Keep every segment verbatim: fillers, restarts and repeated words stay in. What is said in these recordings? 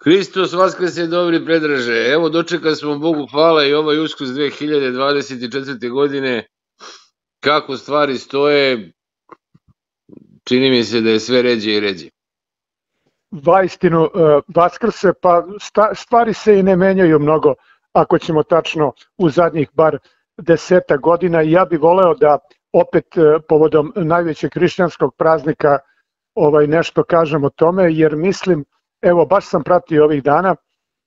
Hristos vaskrese, dobri predraže. Evo, dočekali smo Bogu hvala i ovaj Uskrs dve hiljade dvadeset četvrte. godine. Kako stvari stoje, čini mi se da je sve ređe i ređe. Vaistinu, Vaskrse, pa stvari se i ne menjaju mnogo, ako ćemo tačno u zadnjih bar deseta godina. I ja bih voleo da opet povodom najvećeg hrišćanskog praznika ovaj, nešto kažem o tome, jer mislim, evo baš sam pratio ovih dana,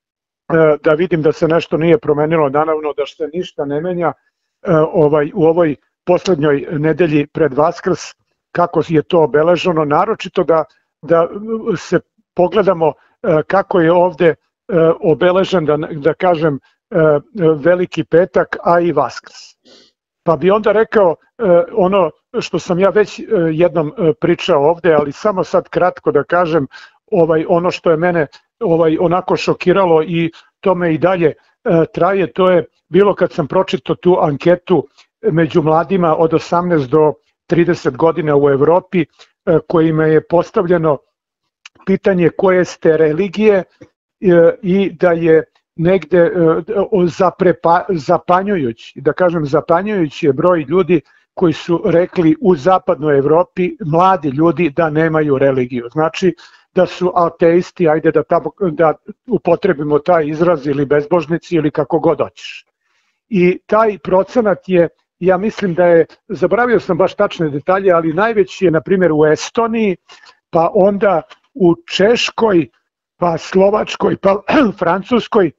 da vidim da se nešto nije promenilo, naravno da se ništa ne menja ovaj, u ovoj poslednjoj nedelji pred Vaskrs, kako je to obeleženo, naročito da, da se pogledamo kako je ovde obeležen, da, da kažem, Veliki petak, a i Vaskrs. Pa bi onda rekao ono što sam ja već jednom pričao ovde, ali samo sad kratko da kažem, ovaj, ono što je mene ovaj, onako šokiralo i to me i dalje traje, to je bilo kad sam pročitao tu anketu među mladima od osamnaest do trideset godina u Evropi, kojima je postavljeno pitanje koje ste religije i da je negde zaprepa, zapanjujući, da kažem zapanjujući je broj ljudi koji su rekli u zapadnoj Evropi, mladi ljudi, da nemaju religiju. Znači da su ateisti, ajde da, tamo, da upotrebimo taj izraz, ili bezbožnici ili kako god hoćeš. I taj procenat je, ja mislim da je, zaboravio sam baš tačne detalje, ali najveći je na primjer u Estoniji, pa onda u Češkoj, pa Slovačkoj, pa Francuskoj,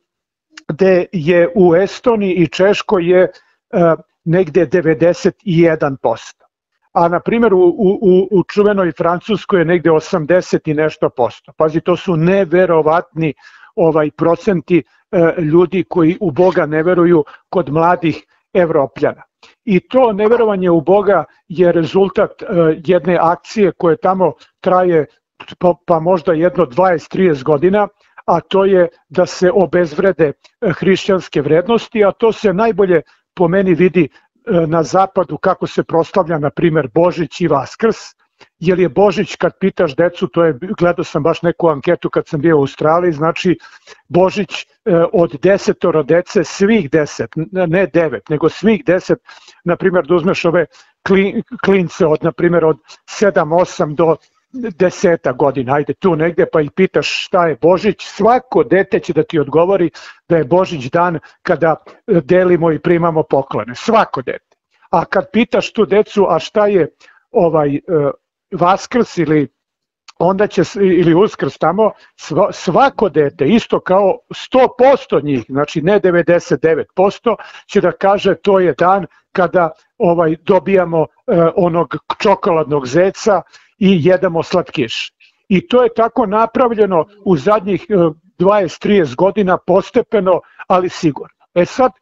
gde je u Estoniji i Češkoj je uh, negde devedeset jedan posto. A na primjer u, u, u čuvenoj Francuskoj je negde osamdeset i nešto posto. Pazi, to su neverovatni ovaj, procenti uh, ljudi koji u Boga ne veruju kod mladih Evropljana. I to neverovanje u Boga je rezultat uh, jedne akcije koje tamo traje pa, pa možda jedno dvadeset do trideset godina, a to je da se obezvrede hrišćanske vrednosti, a to se najbolje po meni vidi na zapadu kako se proslavlja na primjer Božić i Vaskrs, jer je Božić, kad pitaš decu, to je, gledao sam baš neku anketu kad sam bio u Australiji, znači Božić od desetoro dece, svih deset, ne devet, nego svih deset, na primjer da uzmeš ove klince od, na primjer, od sedam osam do deseta godina, ajde tu negde, pa ih pitaš šta je Božić, svako dete će da ti odgovori da je Božić dan kada delimo i primamo poklone, svako dete. A kad pitaš tu decu, a šta je ovaj Vaskrs ili onda će, ili Uskrs tamo, svako dete, isto kao sto posto njih, znači ne devedeset devet posto, će da kaže to je dan kada ovaj dobijamo eh, onog čokoladnog zeca i jedemo slatkiš. I to je tako napravljeno u zadnjih dvadeset do trideset godina, postepeno, ali sigurno. E sad,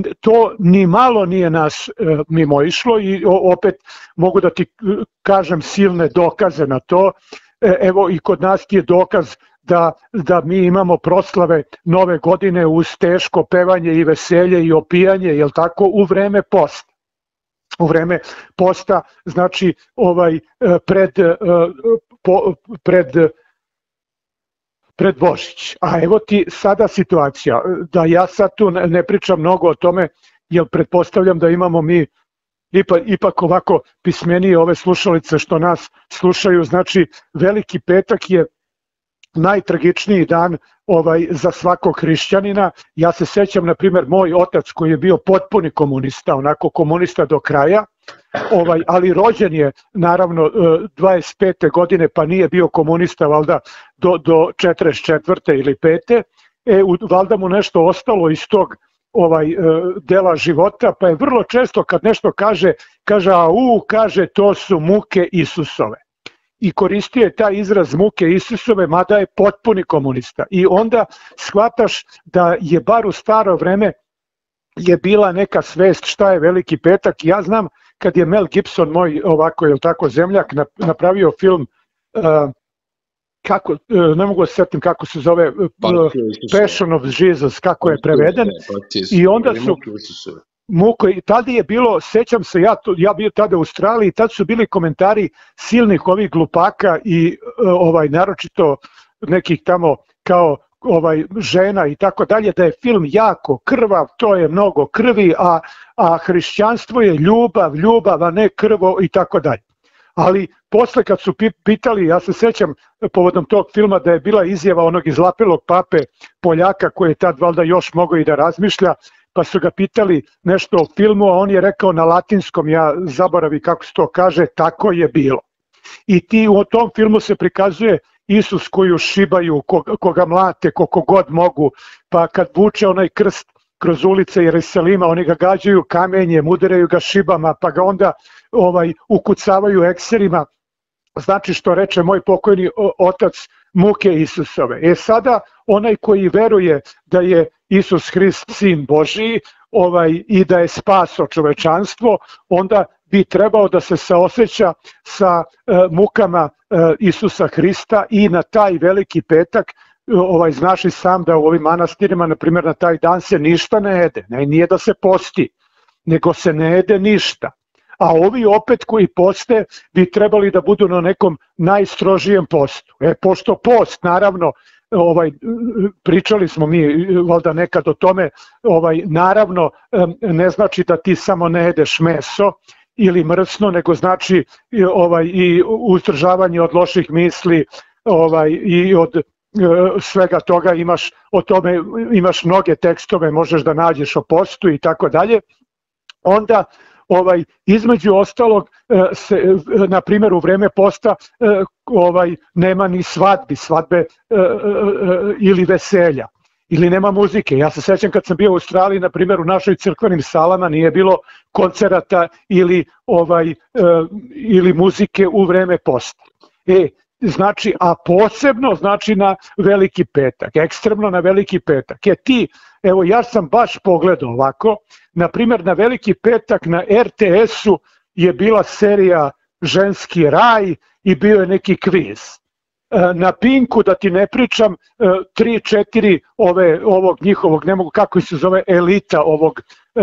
to ni malo nije nas mimo išlo i opet mogu da ti kažem silne dokaze na to. Evo i kod nas je dokaz da, da mi imamo proslave nove godine uz teško pevanje i veselje i opijanje, jel tako, u vreme posta. U vreme posta, znači ovaj pred, po, pred, pred Božić. A evo ti sada situacija, da ja sad tu ne pričam mnogo o tome, jer pretpostavljam da imamo mi ipak, ipak ovako pismenije ove slušalice što nas slušaju. Znači Veliki petak je najtragičniji dan ovaj za svakog hrišćanina. Ja se sećam, na primjer, moj otac koji je bio potpuni komunista, onako komunista do kraja, ovaj, ali rođen je naravno dvadeset pete godine, pa nije bio komunista valjda do, do četrdeset četvrte ili pete. E, valjda mu nešto ostalo iz tog ovaj dela života, pa je vrlo često kad nešto kaže, kaže, a u, kaže, to su muke Isusove. I koristio je taj izraz muke Isusove, mada je potpuni komunista. I onda shvataš da je bar u staro vreme je bila neka svest šta je Veliki petak. Ja znam kad je Mel Gibson, moj ovako, je tako, zemljak, napravio film, uh, kako, uh, ne mogu se setim kako se zove, uh, Passion of Jesus, kako je preveden. I onda su... Muko, i tada je bilo, sećam se, ja, to, ja bio tada u Australiji, tad su bili komentari silnih ovih glupaka i ovaj naročito nekih tamo kao ovaj žena i tako dalje, da je film jako krvav, to je mnogo krvi, a, a hrišćanstvo je ljubav, ljubav, a ne krvo i tako dalje. Ali posle kad su pitali, ja se sećam povodom tog filma da je bila izjava onog izlapelog pape Poljaka koji je tad valjda još mogao i da razmišlja, pa su ga pitali nešto o filmu, a on je rekao na latinskom, ja zaboravi kako se to kaže, tako je bilo. I ti u tom filmu se prikazuje Isus koju šibaju, koga mlate, koliko god mogu, pa kad vuče onaj krst kroz ulice Jerusalima, oni ga gađaju kamenjem, udaraju ga šibama, pa ga onda ovaj, ukucavaju ekserima, znači što reče moj pokojni otac, muke Isusove. E sada onaj koji veruje da je Isus Hrist sin Božiji ovaj, i da je spaso čovečanstvo, onda bi trebao da se saoseća sa e, mukama e, Isusa Hrista i na taj veliki petak, ovaj, znaš i sam da u ovim manastirima, na primjer, na taj dan se ništa ne jede, ne, nije da se posti, nego se ne jede ništa. A ovi opet koji poste bi trebali da budu na nekom najstrožijem postu. E, pošto post, naravno, ovaj, pričali smo mi valjda nekad o tome, ovaj, naravno ne znači da ti samo ne jedeš meso ili mrsno, nego znači ovaj, i uzdržavanje od loših misli ovaj, i od svega toga, imaš o tome, imaš mnoge tekstove, možeš da nađeš o postu i tako dalje. Onda ovaj između ostalog se, na primjer, u vreme posta ovaj nema ni svadbi, svadbe ili veselja, ili nema muzike. Ja se sećam kad sam bio u Australiji, na primjer, u našoj crkvenim salama nije bilo koncerata ili ovaj ili muzike u vreme posta. E, znači, a posebno znači na veliki petak, ekstremno na veliki petak. Je ti, evo ja sam baš pogledao ovako, na primjer na veliki petak na er te esu je bila serija Ženski raj i bio je neki kviz. Na Pinku, da ti ne pričam, tri četiri ove, ovog njihovog, ne mogu kako se zove, elita ovog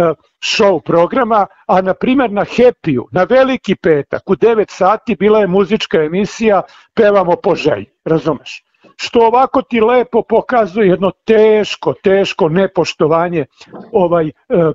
show programa, a na primjer na Happy-u, na veliki petak, u devet sati bila je muzička emisija Pevamo po želji, razumeš? Što ovako ti lepo pokazuje jedno teško, teško nepoštovanje ovaj,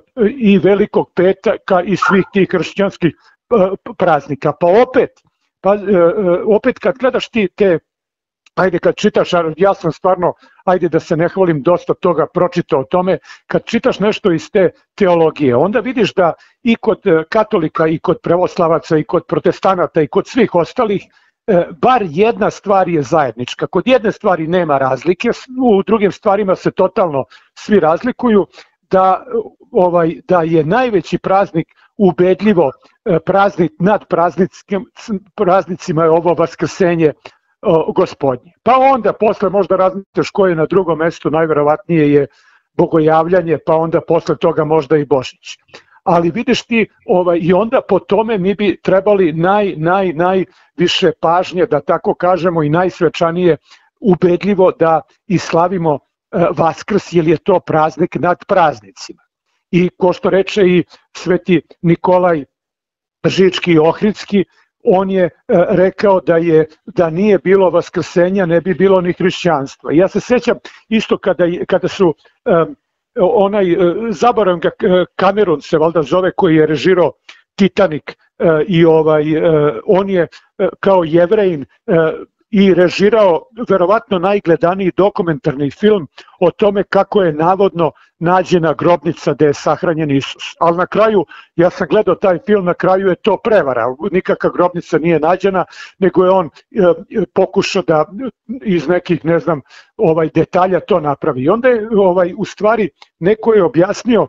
i velikog petaka i svih tih kršćanskih praznika. Pa opet, pa, opet kad gledaš ti te, ajde kad čitaš, ja sam stvarno, ajde da se ne hvalim, dosta toga pročitao o tome, kad čitaš nešto iz te teologije, onda vidiš da i kod katolika, i kod pravoslavaca, i kod protestanata, i kod svih ostalih, bar jedna stvar je zajednička. Kod jedne stvari nema razlike, u drugim stvarima se totalno svi razlikuju, da, ovaj, da je najveći praznik ubedljivo praznik nad praznicima je ovo vaskrsenje Gospodnje. Pa onda posle možda razmišljaš ko je na drugom mestu, najverovatnije je bogojavljanje, pa onda posle toga možda i Božić. Ali vidiš ti, ovaj, i onda po tome mi bi trebali naj, naj, najviše pažnje, da tako kažemo, i najsvečanije ubedljivo da i slavimo eh, Vaskrs, jer je to praznik nad praznicima. I ko što reče i sveti Nikolaj Žički i Ohridski, on je rekao da je da nije bilo vaskrsenja, ne bi bilo ni hrišćanstva. Ja se sećam isto kada, kada su um, onaj, zaboravim ga, Cameron se valjda zove, koji je režirao Titanic uh, i ovaj, uh, on je uh, kao Jevrejin uh, i režirao verovatno najgledaniji dokumentarni film o tome kako je navodno nađena grobnica gde je sahranjen Isus. Ali na kraju, ja sam gledao taj film, na kraju je to prevara, nikakva grobnica nije nađena, nego je on e, pokušao da iz nekih, ne znam, ovaj detalja to napravi. I onda je ovaj, u stvari neko je objasnio,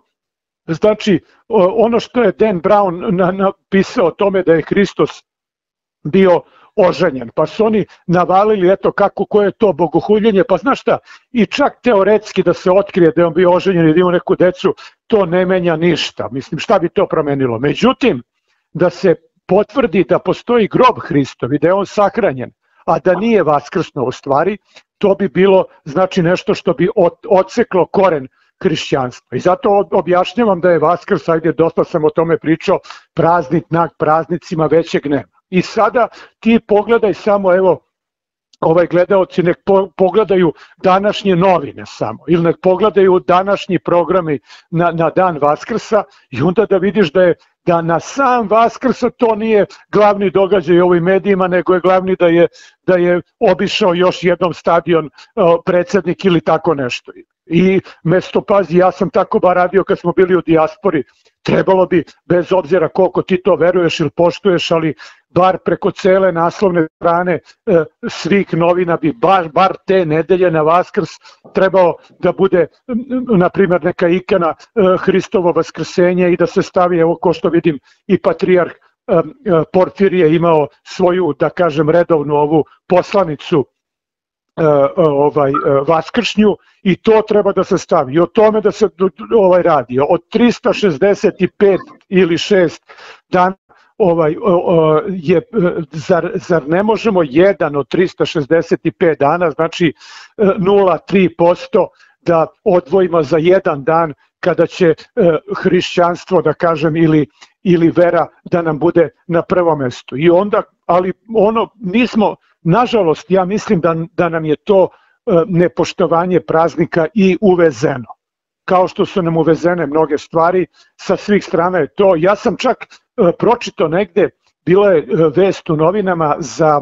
znači ono što je Dan Brown napisao o tome da je Hristos bio oženjen, pa su oni navalili eto kako, koje je to bogohuljenje, pa znaš šta, i čak teoretski da se otkrije da je on bio oženjen i da ima neku decu, to ne menja ništa, mislim šta bi to promenilo. Međutim, da se potvrdi da postoji grob Hristov i da je on sahranjen, a da nije vaskrsno u stvari, to bi bilo znači nešto što bi odseklo koren hrišćanstva. I zato objašnjavam da je Vaskrs, ajde dosta sam o tome pričao, praznik nad praznicima, većeg nema. I sada ti pogledaj samo, evo, ovaj gledaoci nek po, pogledaju današnje novine samo ili nek pogledaju današnji programi na, na dan Vaskrsa i onda da vidiš da je da na sam Vaskrs to nije glavni događaj u ovim medijima, nego je glavni da je, da je obišao još jednom stadion o, predsjednik ili tako nešto. I mesto, pazi, ja sam tako bar radio kad smo bili u dijaspori, trebalo bi, bez obzira koliko ti to veruješ ili poštuješ, ali bar preko cele naslovne strane e, svih novina bi bar, bar te nedelje na Vaskrs trebao da bude, na primjer, neka ikona e, Hristovo vaskrsenje i da se stavi, evo ko što vidim, i patrijarh e, Porfirije imao svoju, da kažem, redovnu ovu poslanicu ovaj vaskršnju i to treba da se stavi i o tome da se ovaj radi od trista šezdeset pet ili šest dana ovaj je zar, zar ne možemo jedan od trista šezdeset pet dana, znači nula zarez tri posto da odvojimo za jedan dan kada će hrišćanstvo, da kažem, ili ili vera da nam bude na prvom mestu. I onda, ali ono nismo, nažalost, ja mislim da, da nam je to nepoštovanje praznika i uvezeno. Kao što su nam uvezene mnoge stvari, sa svih strana je to. Ja sam čak pročitao negde, bila je vest u novinama za,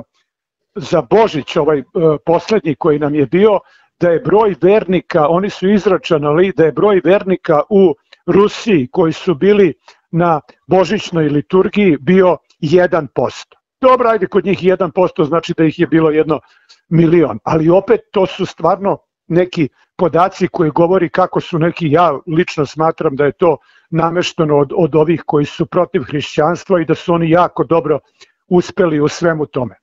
za Božić, ovaj poslednji koji nam je bio, da je broj vernika, oni su izračunali da je broj vernika u Rusiji koji su bili na božićnoj liturgiji bio jedan posto. Dobro, ajde, kod njih jedan posto znači da ih je bilo jedno milion, ali opet to su stvarno neki podaci koji govori kako su neki, ja lično smatram da je to namešteno od, od ovih koji su protiv hrišćanstva i da su oni jako dobro uspeli u svemu tome.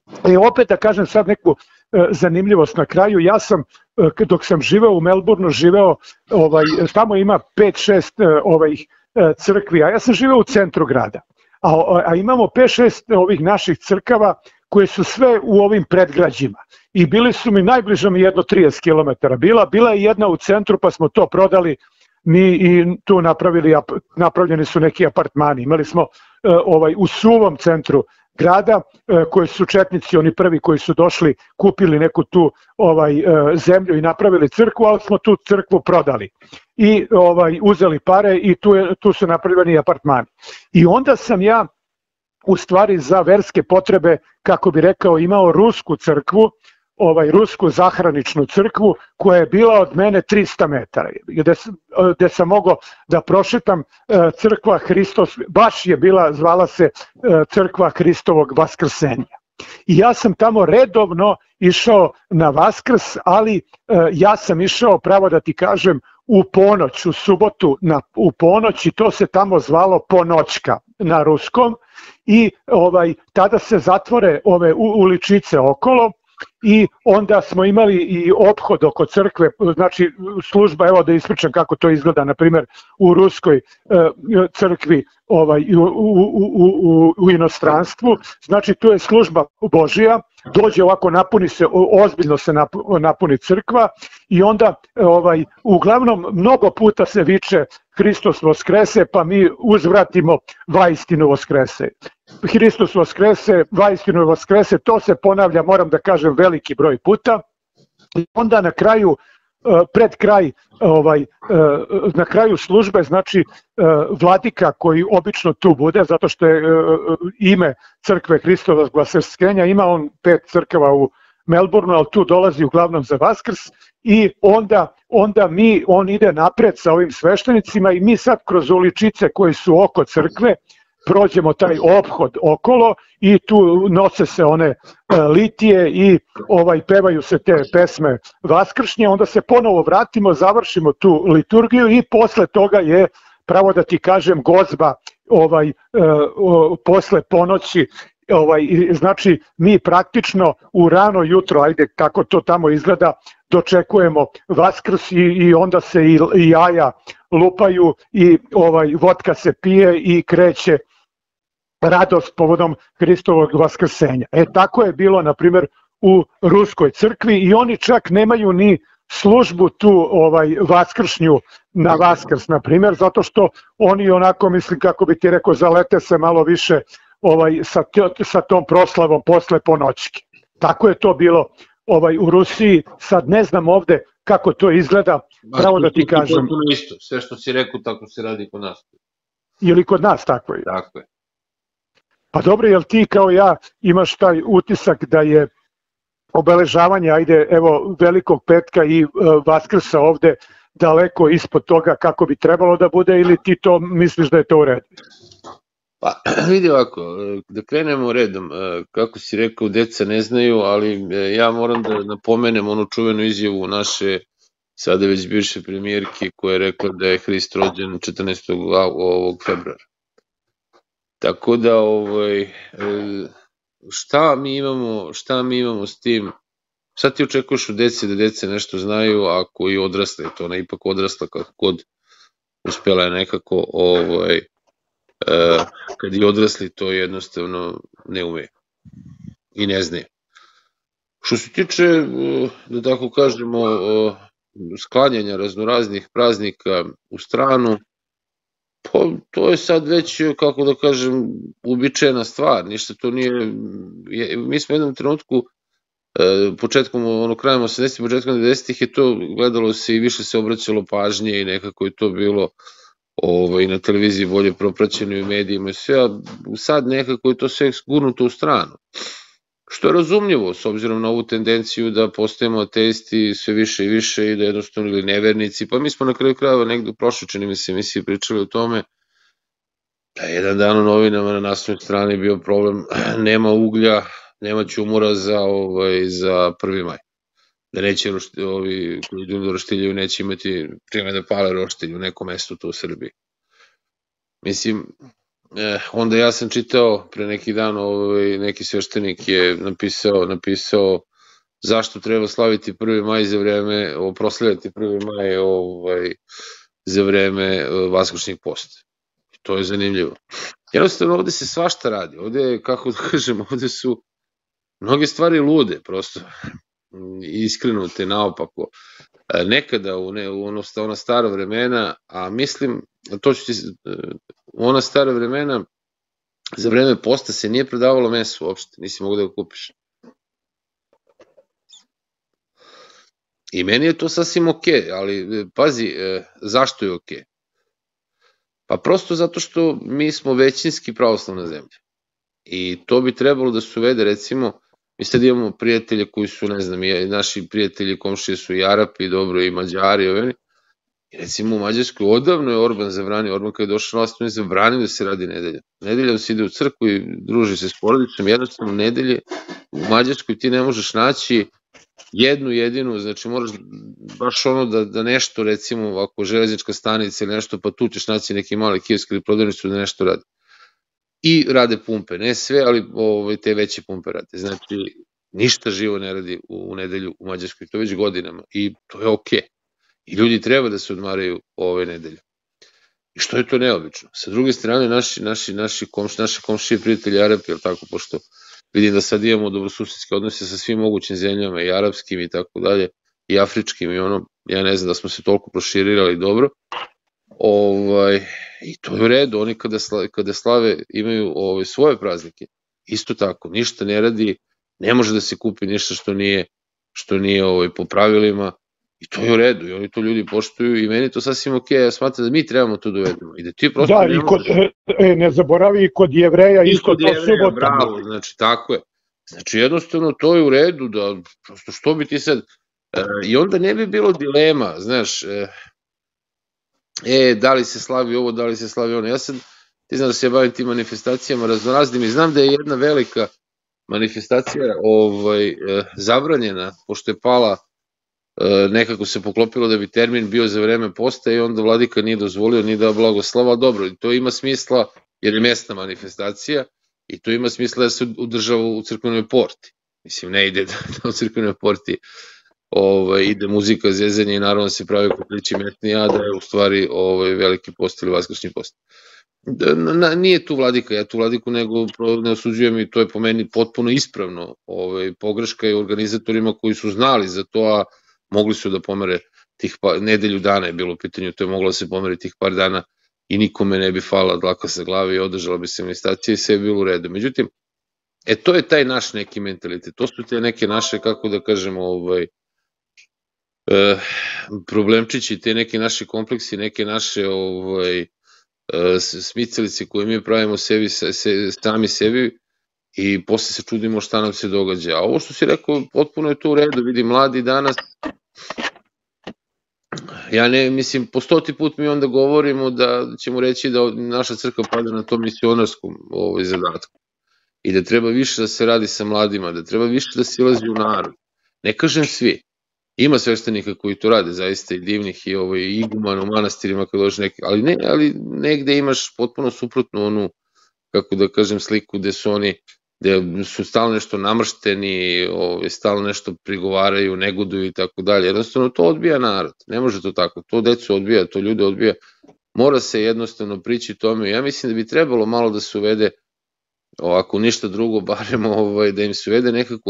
I opet da kažem sad neku e, zanimljivost na kraju, ja sam e, dok sam živeo u Melbourneu živeo, ovaj, tamo ima pet šest e, ovih crkvi, a ja sam živeo u centru grada, a, a imamo pet šest ovih naših crkava koje su sve u ovim predgrađima i bili su mi, najbliže mi jedno trideset kilometara bila, bila je jedna u centru pa smo to prodali mi i tu napravili, napravljeni su neki apartmani, imali smo ovaj, u suvom centru grada koji su četnici, oni prvi koji su došli, kupili neku tu ovaj zemlju i napravili crkvu, ali smo tu crkvu prodali i ovaj uzeli pare i tu, je, tu su napravljeni apartmani. I onda sam ja u stvari za verske potrebe, kako bi rekao, imao rusku crkvu, ovaj rusku zahraničnu crkvu koja je bila od mene trista metara, gde, gde sam mogao da prošetam crkva Hristos, baš je bila, zvala se crkva Hristovog vaskrsenja. I ja sam tamo redovno išao na Vaskrs, ali ja sam išao, pravo da ti kažem, u ponoć, u subotu na, u ponoć i to se tamo zvalo ponoćka na ruskom i ovaj tada se zatvore ove uličice okolo i onda smo imali i ophod oko crkve, znači služba, evo da ispričam kako to izgleda, na primjer u ruskoj crkvi ovaj, u, u, u, u, u inostranstvu, znači tu je služba Božija, dođe ovako, napuni se, ozbiljno se napuni crkva i onda ovaj, uglavnom mnogo puta se viče Hristos voskrese, pa mi uzvratimo vaistinu voskrese. Hristos vaskrese, vaistinu vaskrese, to se ponavlja, moram da kažem, veliki broj puta. I onda na kraju, pred kraj, ovaj, na kraju službe, znači vladika koji obično tu bude, zato što je ime crkve Hristovog vaskrsenja, ima on pet crkava u Melbourneu, ali tu dolazi uglavnom za Vaskrs i onda, onda mi, on ide napred sa ovim sveštenicima i mi sad kroz uličice koji su oko crkve prođemo taj ophod okolo i tu nose se one litije i ovaj pevaju se te pesme vaskršnje, onda se ponovo vratimo, završimo tu liturgiju i posle toga je, pravo da ti kažem, gozba ovaj posle ponoći. Ovaj, znači mi praktično u rano jutro, ajde kako to tamo izgleda, dočekujemo Vaskrs i, i onda se i, i jaja lupaju i ovaj vodka se pije i kreće radost povodom Hristovog vaskrsenja. E tako je bilo, na primjer, u ruskoj crkvi i oni čak nemaju ni službu tu ovaj vaskršnju na Vaskrs, na primjer, zato što oni onako, mislim, kako bi ti rekao, zalete se malo više ovaj, sa, sa tom proslavom posle ponoćke. Tako je to bilo ovaj, u Rusiji, sad ne znam ovde kako to izgleda, pravo da ti kažem. Isto. Sve što si rekao, tako se radi kod nas. Ili kod nas tako je? Tako je. Pa dobro, jel ti kao ja imaš taj utisak da je obeležavanje, ajde, evo, Velikog petka i uh, Vaskrsa ovde daleko ispod toga kako bi trebalo da bude, ili ti to misliš da je to u redu? Pa vidi ovako, da krenemo redom, kako si rekao, deca ne znaju, ali ja moram da napomenem onu čuvenu izjavu naše sada već bivše premijerke koja je rekla da je Hrist rođen četrnaestog februara. Tako da, ovaj, šta mi imamo, šta mi imamo s tim, šta ti očekuješ od dece da dece nešto znaju, ako i odrasle, to ona ipak odrasla kako god uspela je nekako, ovaj, kad i odrasli to jednostavno ne umeju i ne znaju. Što se tiče, da tako kažemo, sklanjanja raznoraznih praznika u stranu, pa to je sad već, kako da kažem, uobičajena stvar, ništa to nije, mi smo u jednom trenutku, početkom, ono krajem osamdesetih, početkom devedesetih je to gledalo se i više se obraćalo pažnje i nekako je to bilo i na televiziji bolje propraćeno i u medijima i sve, a sad nekako je to sve gurnuto u stranu. Što je razumljivo, s obzirom na ovu tendenciju da postajemo ateisti sve više i više i da jednostavno ili nevernici, pa mi smo na kraju krajeva negde u prošloj, čini mi se, emisiji pričali o tome da je jedan dan u novinama na naslovnoj strani bio problem, nema uglja, nema ćumura za, ovaj, za prvi maj. Da neće ovi koji ljudi do roštiljaju neće imati prijeme da pale roštilj u nekom mestu tu u Srbiji. Mislim, eh, onda ja sam čitao pre neki dan, ovaj, neki sveštenik je napisao, napisao zašto treba slaviti prvi maj za vreme, proslavljati prvi maj ovaj, za vreme vaskršnjeg posta. To je zanimljivo. Jednostavno ovde se svašta radi, ovde, kako da kažem, ovde su mnoge stvari lude, prosto iskrenute, naopako. Nekada u, ne, u ono, ona stara vremena, a mislim, to ću ti, u ona stara vremena, za vreme posta se nije prodavalo meso uopšte, nisi mogu da ga kupiš. I meni je to sasvim okej, ali pazi, zašto je okej? Pa prosto zato što mi smo većinski pravoslavna zemlja. I to bi trebalo da se uvede, recimo, mi sad imamo prijatelje koji su, ne znam, naši prijatelji, komšije su i Arapi, dobro, i Mađari, oveni. I recimo u Mađarskoj odavno je Orban zabranio, Orban kada je došao na vlast, on je zabranio da se radi nedelja. Nedelja se ide u crkvu i druži se s porodicom, jednostavno nedelje u Mađarskoj ti ne možeš naći jednu jedinu, znači moraš baš ono da, da nešto, recimo, ako železnička stanica ili nešto, pa tu ćeš naći neki mali kiosk ili prodavnicu da nešto radi. I rade pumpe, ne sve, ali ovaj, te veće pumpe rade. Znači, ništa živo ne radi u, u nedelju u Mađarskoj, to već godinama i to je okej. I ljudi treba da se odmaraju ove nedelje. I što je to neobično? Sa druge strane, naši, naši, naši, komš, naši komšije prijatelji Arapi, jel tako, pošto vidim da sad imamo dobrosusedske odnose sa svim mogućim zemljama, i arapskim i tako dalje, i afričkim i ono, ja ne znam da smo se toliko proširirali dobro, ovaj, i to je u redu, oni kada slave, kada slave imaju ovaj, svoje praznike, isto tako, ništa ne radi, ne može da se kupi ništa što nije, što nije ovaj, po pravilima, i to je u redu, i oni to ljudi poštuju i meni to sasvim ok, ja smatram da mi trebamo to dovedemo i da ti prosto da, ne i kod, možeš... e, ne zaboravi i kod Jevreja I isto kod to Jevreja, subota. bravo, znači tako je. Znači jednostavno to je u redu, da prosto što bi ti sad... E, I onda ne bi bilo dilema, znaš, e, e, da li se slavi ovo, da li se slavi ono. Ja sam, ti znam da se ja bavim tim manifestacijama raznoraznim i znam da je jedna velika manifestacija ovaj, e, zabranjena, pošto je pala, e, nekako se poklopilo da bi termin bio za vreme posta i onda vladika nije dozvolio ni da blagoslava. Dobro, i to ima smisla jer je mestna manifestacija i to ima smisla da se održava u crkvenoj porti. Mislim, ne ide da, da u crkvenoj porti ovaj, ide muzika, zezanje i naravno se pravi kuplići metni, a da je u stvari ovaj, veliki post ili vaskršnji post. Na, nije tu vladika, ja tu vladiku nego ne osuđujem i to je po meni potpuno ispravno. Ovaj, pogreška je organizatorima koji su znali za to, a mogli su da pomere tih pa, nedelju dana je bilo u pitanju, to je moglo da se pomere tih par dana i nikome ne bi falila dlaka sa glave i održala bi se manifestacija i sve je bilo u redu. Međutim, E, to je taj naš neki mentalitet, to su te neke naše, kako da kažemo, ovaj, e, problemčići, te neke naše kompleksi, neke naše ovaj, e, smicalice koje mi pravimo sebi, se, sami sebi i posle se čudimo šta nam se događa. A ovo što si rekao, potpuno je to u redu, vidi, mladi danas, ja ne, mislim, po stoti put mi onda govorimo da ćemo reći da naša crkva pada na tom misionarskom ovaj, zadatku i da treba više da se radi sa mladima, da treba više da se ilazi u narod. Ne kažem svi, ima sveštenika koji to rade, zaista i divnih i ovaj, igumana u manastirima kad dođe neki, ali, ne, ali negde imaš potpuno suprotnu onu, kako da kažem, sliku gde su oni, gde su stalno nešto namršteni, ovaj, stalno nešto prigovaraju, negoduju i tako dalje. Jednostavno to odbija narod, ne može to tako, to decu odbija, to ljude odbija, mora se jednostavno prići tome. Ja mislim da bi trebalo malo da se uvede, ako ništa drugo, barem ovaj, da im se uvede nekako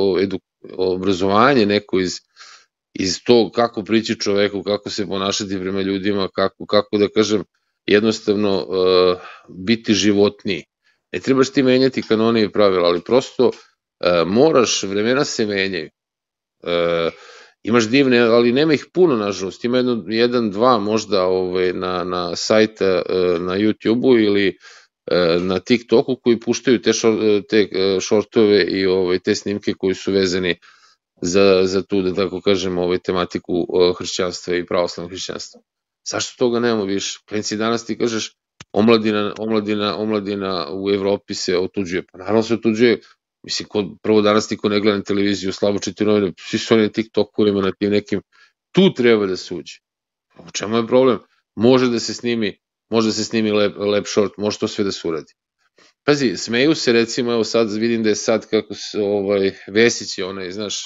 obrazovanje, neko iz, iz tog kako prići čoveku, kako se ponašati prema ljudima, kako, kako da kažem, jednostavno uh, biti životniji. Ne trebaš ti menjati kanone i pravila, ali prosto uh, moraš, vremena se menjaju. Uh, imaš divne, ali nema ih puno, nažalost, ima jedno, jedan, dva možda ovaj, na, na sajta, uh, na YouTube-u ili uh, na TikToku koji puštaju te, šor, te uh, šortove i ovaj, te snimke koji su vezani za, za tu, da tako kažem, ovaj, tematiku uh, hrišćanstva i pravoslavnog hrišćanstva. Zašto toga nemamo više? Klinci danas ti kažeš, omladina, omladina, omladina u Evropi se otuđuje. Pa naravno se otuđuje, mislim, kod, prvo danas niko ne gleda na televiziju, slabo čiti novine, svi su oni na TikTokovima, na tim nekim, tu treba da se uđe. U čemu je problem? Može da se snimi, može da se snimi lep, lep short, može to sve da se uradi. Pazi, smeju se, recimo, evo sad vidim da je sad kako se, ovaj, Vesić je onaj, znaš,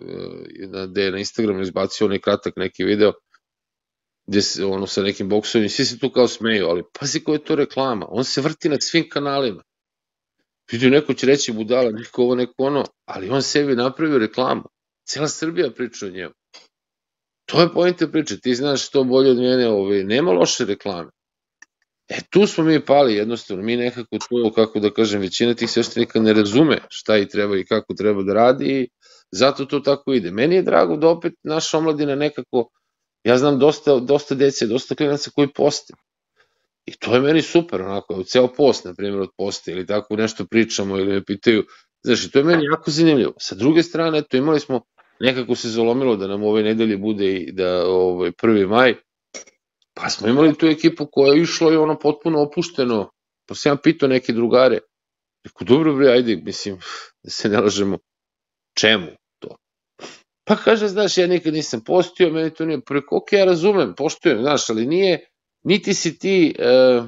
da je na Instagramu izbacio onaj kratak neki video, gde se, ono, sa nekim boksovima, svi se tu kao smeju, ali pazi koja je to reklama, on se vrti na svim kanalima. Vidio, neko će reći budala, neko ovo, neko ono, ali on sebi napravio reklamu. Cela Srbija priča o njemu. To je pojenta priče, ti znaš to bolje od mene, ovaj, nema loše reklame. E, tu smo mi pali jednostavno, mi nekako to, kako da kažem, većina tih sveštenika ne razume šta i treba i kako treba da radi i zato to tako ide. Meni je drago da opet naša omladina nekako, ja znam dosta, dosta dece, dosta klinaca koji poste. I to je meni super, onako, ceo post, na primjer, od poste, ili tako nešto pričamo, ili me pitaju, znaš, i to je meni jako zanimljivo. Sa druge strane, eto, imali smo, nekako se zalomilo da nam ove nedelje bude i da, ovaj, prvi maj, pa smo imali tu ekipu koja je išla i ono potpuno opušteno, pa sam ja pitao neke drugare, rekao, dobro bre, ajde, mislim, da se ne lažemo, čemu to? Pa kaže, znaš, ja nikad nisam postio, meni to nije preko, ok, ja razumem, poštujem, znaš, ali nije, niti si ti, e,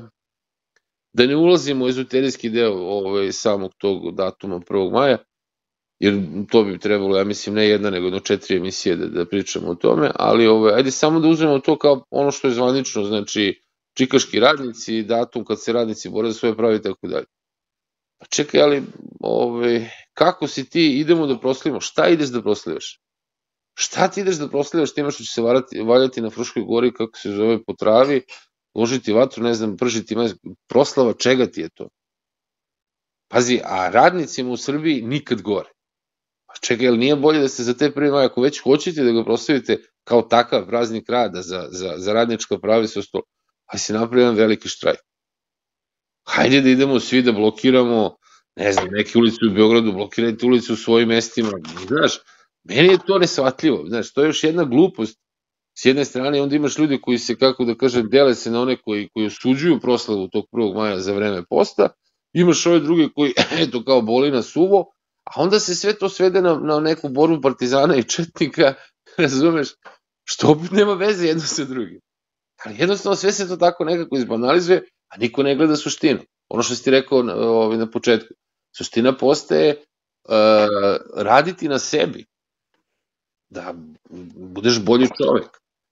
da ne ulazimo u ezoterijski deo ovaj, samog tog datuma prvog maja, jer to bi trebalo, ja mislim, ne jedna, nego do četiri emisije da, da pričamo o tome, ali ovaj, ajde samo da uzmemo to kao ono što je zvanično, znači čikaški radnici, datum kad se radnici bore za svoje prave i tako dalje. Pa čekaj, ali ovaj, kako si ti, idemo da proslavimo, šta ideš da proslavljaš? Šta ti ideš da proslavljaš time što će se varati, valjati na Fruškoj gori, kako se zove, po travi, ložiti vatru, ne znam, pržiti, proslava, čega ti je to? Pazi, a radnicima u Srbiji nikad gore. Pa čekaj, jel nije bolje da se za te prvi maj, ako već hoćete da ga proslavite kao takav praznik rada za, za, za radnička prava i sve ostalo, pa si napravi jedan veliki štrajk. Hajde da idemo svi da blokiramo, ne znam, neke ulice u Beogradu, blokirajte ulice u svojim mestima, znaš, meni je to nesvatljivo, znaš, to je još jedna glupost. S jedne strane, onda imaš ljudi koji se, kako da kažem, dele se na one koji, koji osuđuju proslavu tog prvog maja za vreme posta, imaš ove druge koji, eto, kao boli na suvo, a onda se sve to svede na, na neku borbu partizana i četnika, razumeš, što opet nema veze jedno sa drugim. Ali jednostavno sve se to tako nekako izbanalizuje, a niko ne gleda suštinu. Ono što si ti rekao na, na početku, suština postaje uh, raditi na sebi, da budeš bolji čovek.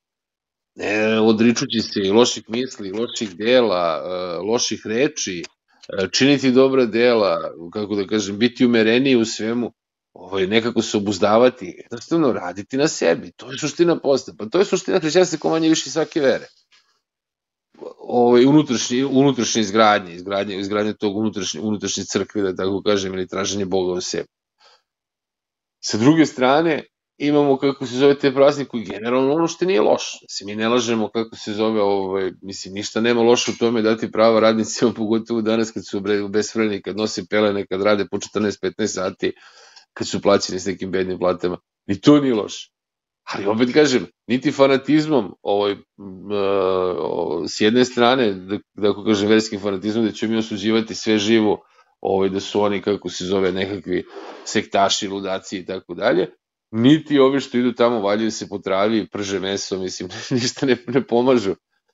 Ne odričući se i loših misli, loših dela, uh, loših reči, činiti dobra dela, kako da kažem, biti umereniji u svemu, ovaj, nekako se obuzdavati, jednostavno raditi na sebi, to je suština posta, pa to je suština hrišćanstva ko manje više svake vere. ovaj, unutrašnje, unutrašnje izgradnje, izgradnje, izgradnje tog unutrašnje, unutrašnje crkve, da tako kažem, ili traženje Boga u sebi. Sa druge strane, imamo, kako se zove, te praznike koji generalno ono što nije loše. Mislim, mi ne lažemo kako se zove, ovaj, mislim, ništa nema loše u tome dati prava radnicima, pogotovo danas kad su besfreni, kad nose pelene, kad rade po četrnaest petnaest sati, kad su plaćeni s nekim bednim platama. Ni to nije loše. Ali opet kažem, niti fanatizmom, ovaj, uh, s jedne strane, da, da ako kažem verskim fanatizmom, da ćemo mi osuđivati sve živo, ovaj, da su oni, kako se zove, nekakvi sektaši, ludaci i tako dalje, niti ovi što idu tamo, valjaju se po travi i prže meso, mislim, ništa ne, ne pomažu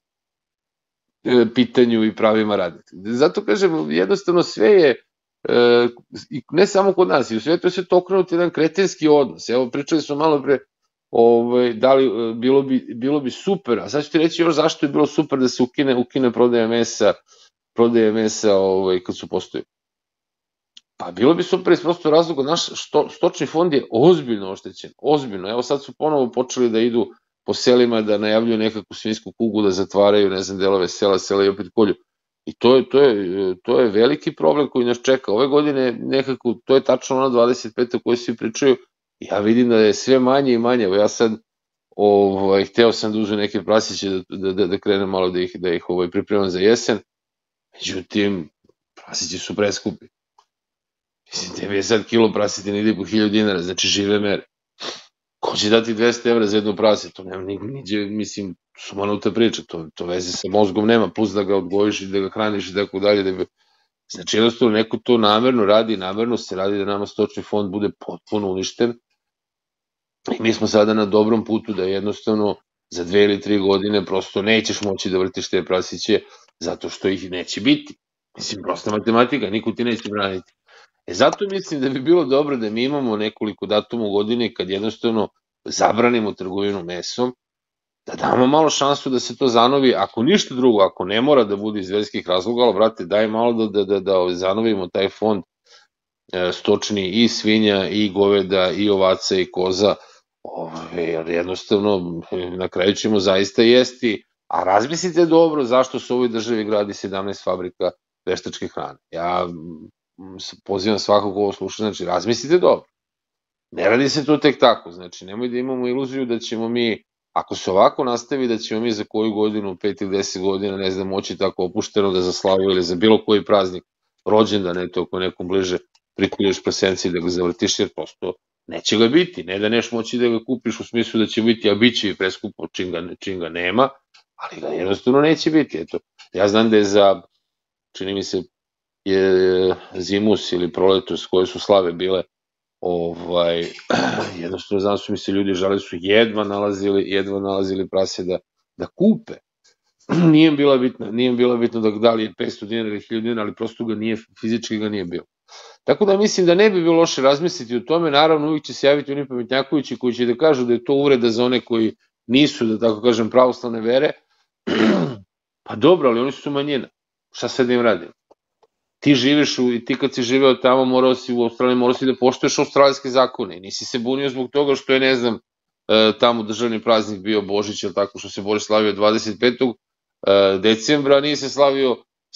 pitanju i pravima radnika. Zato kažem, jednostavno sve je, e, ne samo kod nas, i u svetu je sve to okrenuti jedan kretenski odnos. Evo, pričali smo malo pre, ovaj, da li, bilo, bi, bilo bi super, a sad ću ti reći još zašto je bilo super da se ukine, ukine prodaja mesa, prodaja mesa ovaj, kad su postoji. Pa bilo bi super iz prosto razloga, naš što, stočni fond je ozbiljno oštećen, ozbiljno. Evo sad su ponovo počeli da idu po selima, da najavljuju nekakvu svinjsku kugu, da zatvaraju, ne znam, delove sela, sela i opet kolju. I to je, to je, to je veliki problem koji nas čeka. Ove godine nekako, to je tačno ona dvadeset peta o kojoj svi pričaju, ja vidim da je sve manje i manje. Evo ja sad, ovaj, hteo sam da uzem neke prasiće, da, da, da krenem malo da ih, da ih ovaj, pripremam za jesen, međutim, prasići su preskupi. Mislim, tebi je sad kilo prasiti ne ide po hiljadu dinara, znači žive mere. Ko će dati dvesta evra za jednu prase? To nema niđe, mislim, sumanuta priča, to, to veze sa mozgom nema, plus da ga odgojiš i da ga hraniš i tako dalje. Da bi... Znači, jednostavno, neko to namerno radi, namerno se radi da nama stočni fond bude potpuno uništen. I mi smo sada na dobrom putu da jednostavno za dve ili tri godine prosto nećeš moći da vrtiš te prasiće zato što ih neće biti. Mislim, prosta matematika, niko ti neće braniti. E zato mislim da bi bilo dobro da mi imamo nekoliko datuma u godini kad jednostavno zabranimo trgovinu mesom, da damo malo šansu da se to zanovi, ako ništa drugo, ako ne mora da bude iz verskih razloga, ali brate, daj malo da, da, da, da zanovimo taj fond e, stočni i svinja i goveda i ovaca i koza, ove, jer jednostavno na kraju ćemo zaista jesti, a razmislite dobro zašto se u ovoj državi gradi sedamnaest fabrika veštačke hrane. Ja pozivam svakog ovo slušanja, znači razmislite dobro. Ne radi se to tek tako, znači nemoj da imamo iluziju da ćemo mi, ako se ovako nastavi, da ćemo mi za koju godinu, pet ili deset godina, ne znam, moći tako opušteno da za slavu ili za bilo koji praznik, rođendan, eto, ako nekom bliže prikulješ presenci da ga zavrtiš, jer prosto neće ga biti, ne da neš moći da ga kupiš u smislu da će biti, a bit će i preskupo čim ga, čim ga nema, ali ga jednostavno neće biti, eto. Ja znam da je za, čini mi se, je zimus ili proletos koje su slave bile, ovaj, jednostavno znam su mi se ljudi žali su jedva nalazili, jedva nalazili prase da, da kupe. Nije im bila bitno, nije im bila bitno da da li je petsto dinara ili hiljadu dinara, ali prosto ga nije, fizički ga nije bilo. Tako da mislim da ne bi bilo loše razmisliti o tome, naravno uvijek će se javiti oni pametnjakovići koji će da kažu da je to uvreda za one koji nisu, da tako kažem, pravoslavne vere. Pa dobro, ali oni su manjina. Šta sad im radimo? Ti živiš u, i ti kad si živeo tamo, morao si u Australiji, morao si da poštuješ australijske zakone. Nisi se bunio zbog toga što je, ne znam, tamo državni praznik bio Božić, ili tako što se Božić slavio dvadeset petog decembra, nije se slavio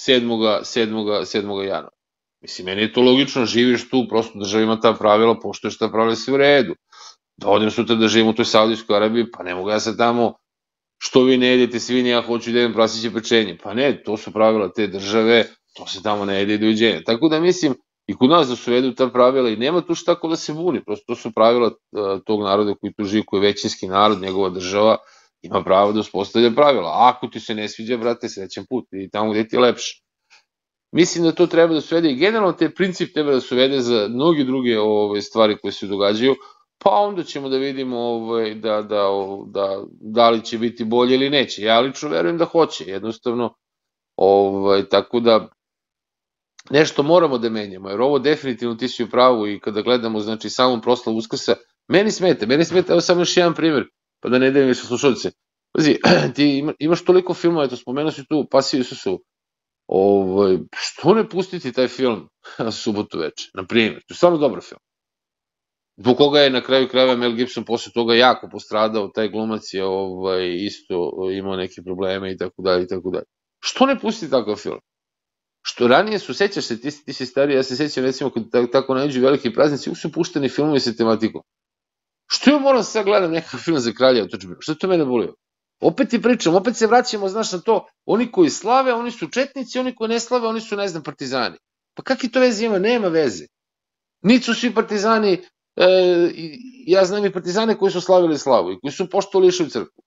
sedmog januara. Mislim, meni je to logično, živiš tu, prosto država ima ta pravila, poštuješ ta pravila, sve u redu. Da odem sutra da živim u toj Saudijskoj Arabiji, pa ne mogu ja sad tamo, što vi ne jedete svinje, ja hoću da jedem prasiće pečenje. Pa ne, to su pravila te države, to se tamo ne jede i dođenje. Tako da mislim, i kod nas da su vedu ta pravila i nema tu šta tako da se buni, prosto to su pravila tog naroda koji tu živi, koji je većinski narod, njegova država, ima pravo da uspostavlja pravila. A ako ti se ne sviđa, brate, srećan put, i tamo gde ti je lepše. Mislim da to treba da se uvede i generalno te princip treba da se uvede za mnogi druge ove, stvari koje se događaju, pa onda ćemo da vidimo ove, da, da, da, da li će biti bolje ili neće. Ja lično verujem da hoće, jednostavno, ove, tako da nešto moramo da menjamo, jer ovo definitivno ti si u pravu i kada gledamo, znači, samom proslavu Uskrsa, meni smete, meni smete, evo samo još jedan primjer, pa da ne dajem više slušalce. Pazi, ti imaš toliko filmova, eto, spomenuo si tu Pasiju Isusovu, Ovaj, što ne pustiti taj film na subotu veče, na primjer, to je stvarno dobar film. Zbog koga je na kraju krajeva Mel Gibson posle toga jako postradao, taj glumac je ovaj, isto imao neke probleme i tako dalje i tako dalje. Što ne pusti takav film? Što ranije su, sećaš se, ti, ti si stariji, ja se sećam recimo kad tako nađu veliki praznici, uvijek su pušteni filmovi sa tematikom. Što ja moram sad gledam nekakav film za kralja otadžbinu? Što to mene bolio? Opet ti pričam, opet se vraćamo, znaš, na to, oni koji slave, oni su četnici, oni koji ne slave, oni su, ne znam, partizani. Pa kakvi to veze ima? Nema veze. Niti su svi partizani, e, ja znam i partizane koji su slavili slavu i koji su poštovali išli u crkvu.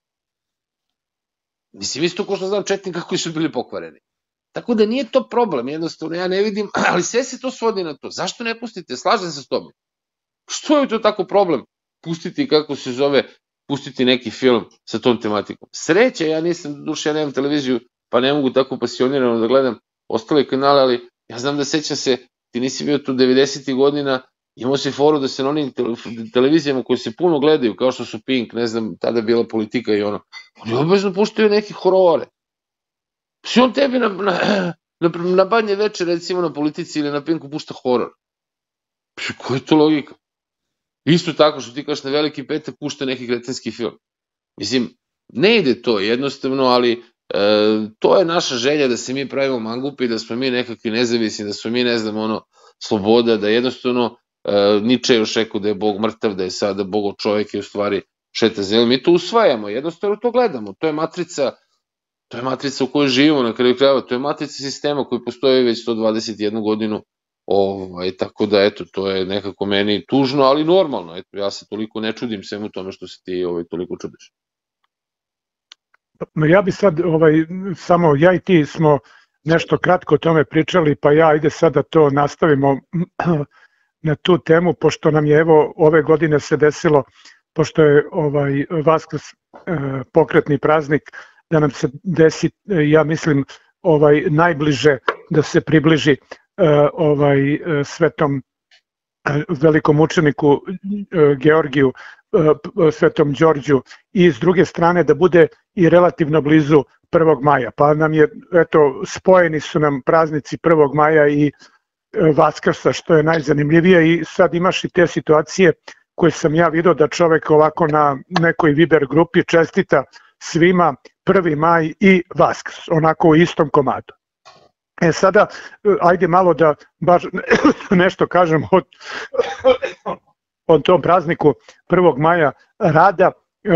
Mislim, isto ko što znam četnika koji su bili pokvareni. Tako da nije to problem, jednostavno, ja ne vidim, ali sve se to svodi na to. Zašto ne pustite? Slažem se s tobom. Što je to tako problem? Pustiti, kako se zove, pustiti neki film sa tom tematikom. Sreća, ja nisam, duše, ja nemam televiziju, pa ne mogu tako pasionirano da gledam ostale kanale, ali ja znam da sećam se, ti nisi bio tu devedesetih godina, imao si foru da se na onim televizijama koji se puno gledaju, kao što su Pink, ne znam, tada bila Politika i ono, oni obavezno puštaju neke horore. Si on tebi na, na, na, na badnje večer, recimo na Politici ili na Pinku, pušta horor. Koja je to logika? Isto tako što ti kažeš na Veliki petak pušta neki kretenski film. Mislim, ne ide to jednostavno, ali e, to je naša želja da se mi pravimo mangupi, da smo mi nekakvi nezavisni, da smo mi, ne znam, ono, sloboda, da jednostavno e, Niče još rekao da je Bog mrtav, da je sada Bogov čovjek i u stvari šeta zemlju. Mi to usvajamo, jednostavno to gledamo. To je matrica, to je matrica u kojoj živimo na kraju krajeva, to je matrica sistema koji postoji već sto dvadeset jednu godinu. Ovaj, tako da, eto, to je nekako meni tužno, ali normalno, eto, ja se toliko ne čudim svemu tome što se ti ovaj, toliko čudiš. Ja bi sad, ovaj, samo ja i ti smo nešto kratko o tome pričali, pa ja ajde sad da to nastavimo na tu temu, pošto nam je evo ove godine se desilo, pošto je ovaj Vaskrs eh, pokretni praznik, da nam se desi, ja mislim, ovaj najbliže da se približi ovaj svetom velikom učeniku Georgiju, svetom Đorđu, i s druge strane da bude i relativno blizu prvog maja. Pa nam je, eto, spojeni su nam praznici prvog maja i Vaskrsa, što je najzanimljivije, i sad imaš i te situacije koje sam ja vidio da čovek ovako na nekoj Viber grupi čestita svima prvi maj i Vaskrs, onako u istom komadu. E sada, ajde malo da baš nešto kažem o, o tom prazniku prvog maja rada.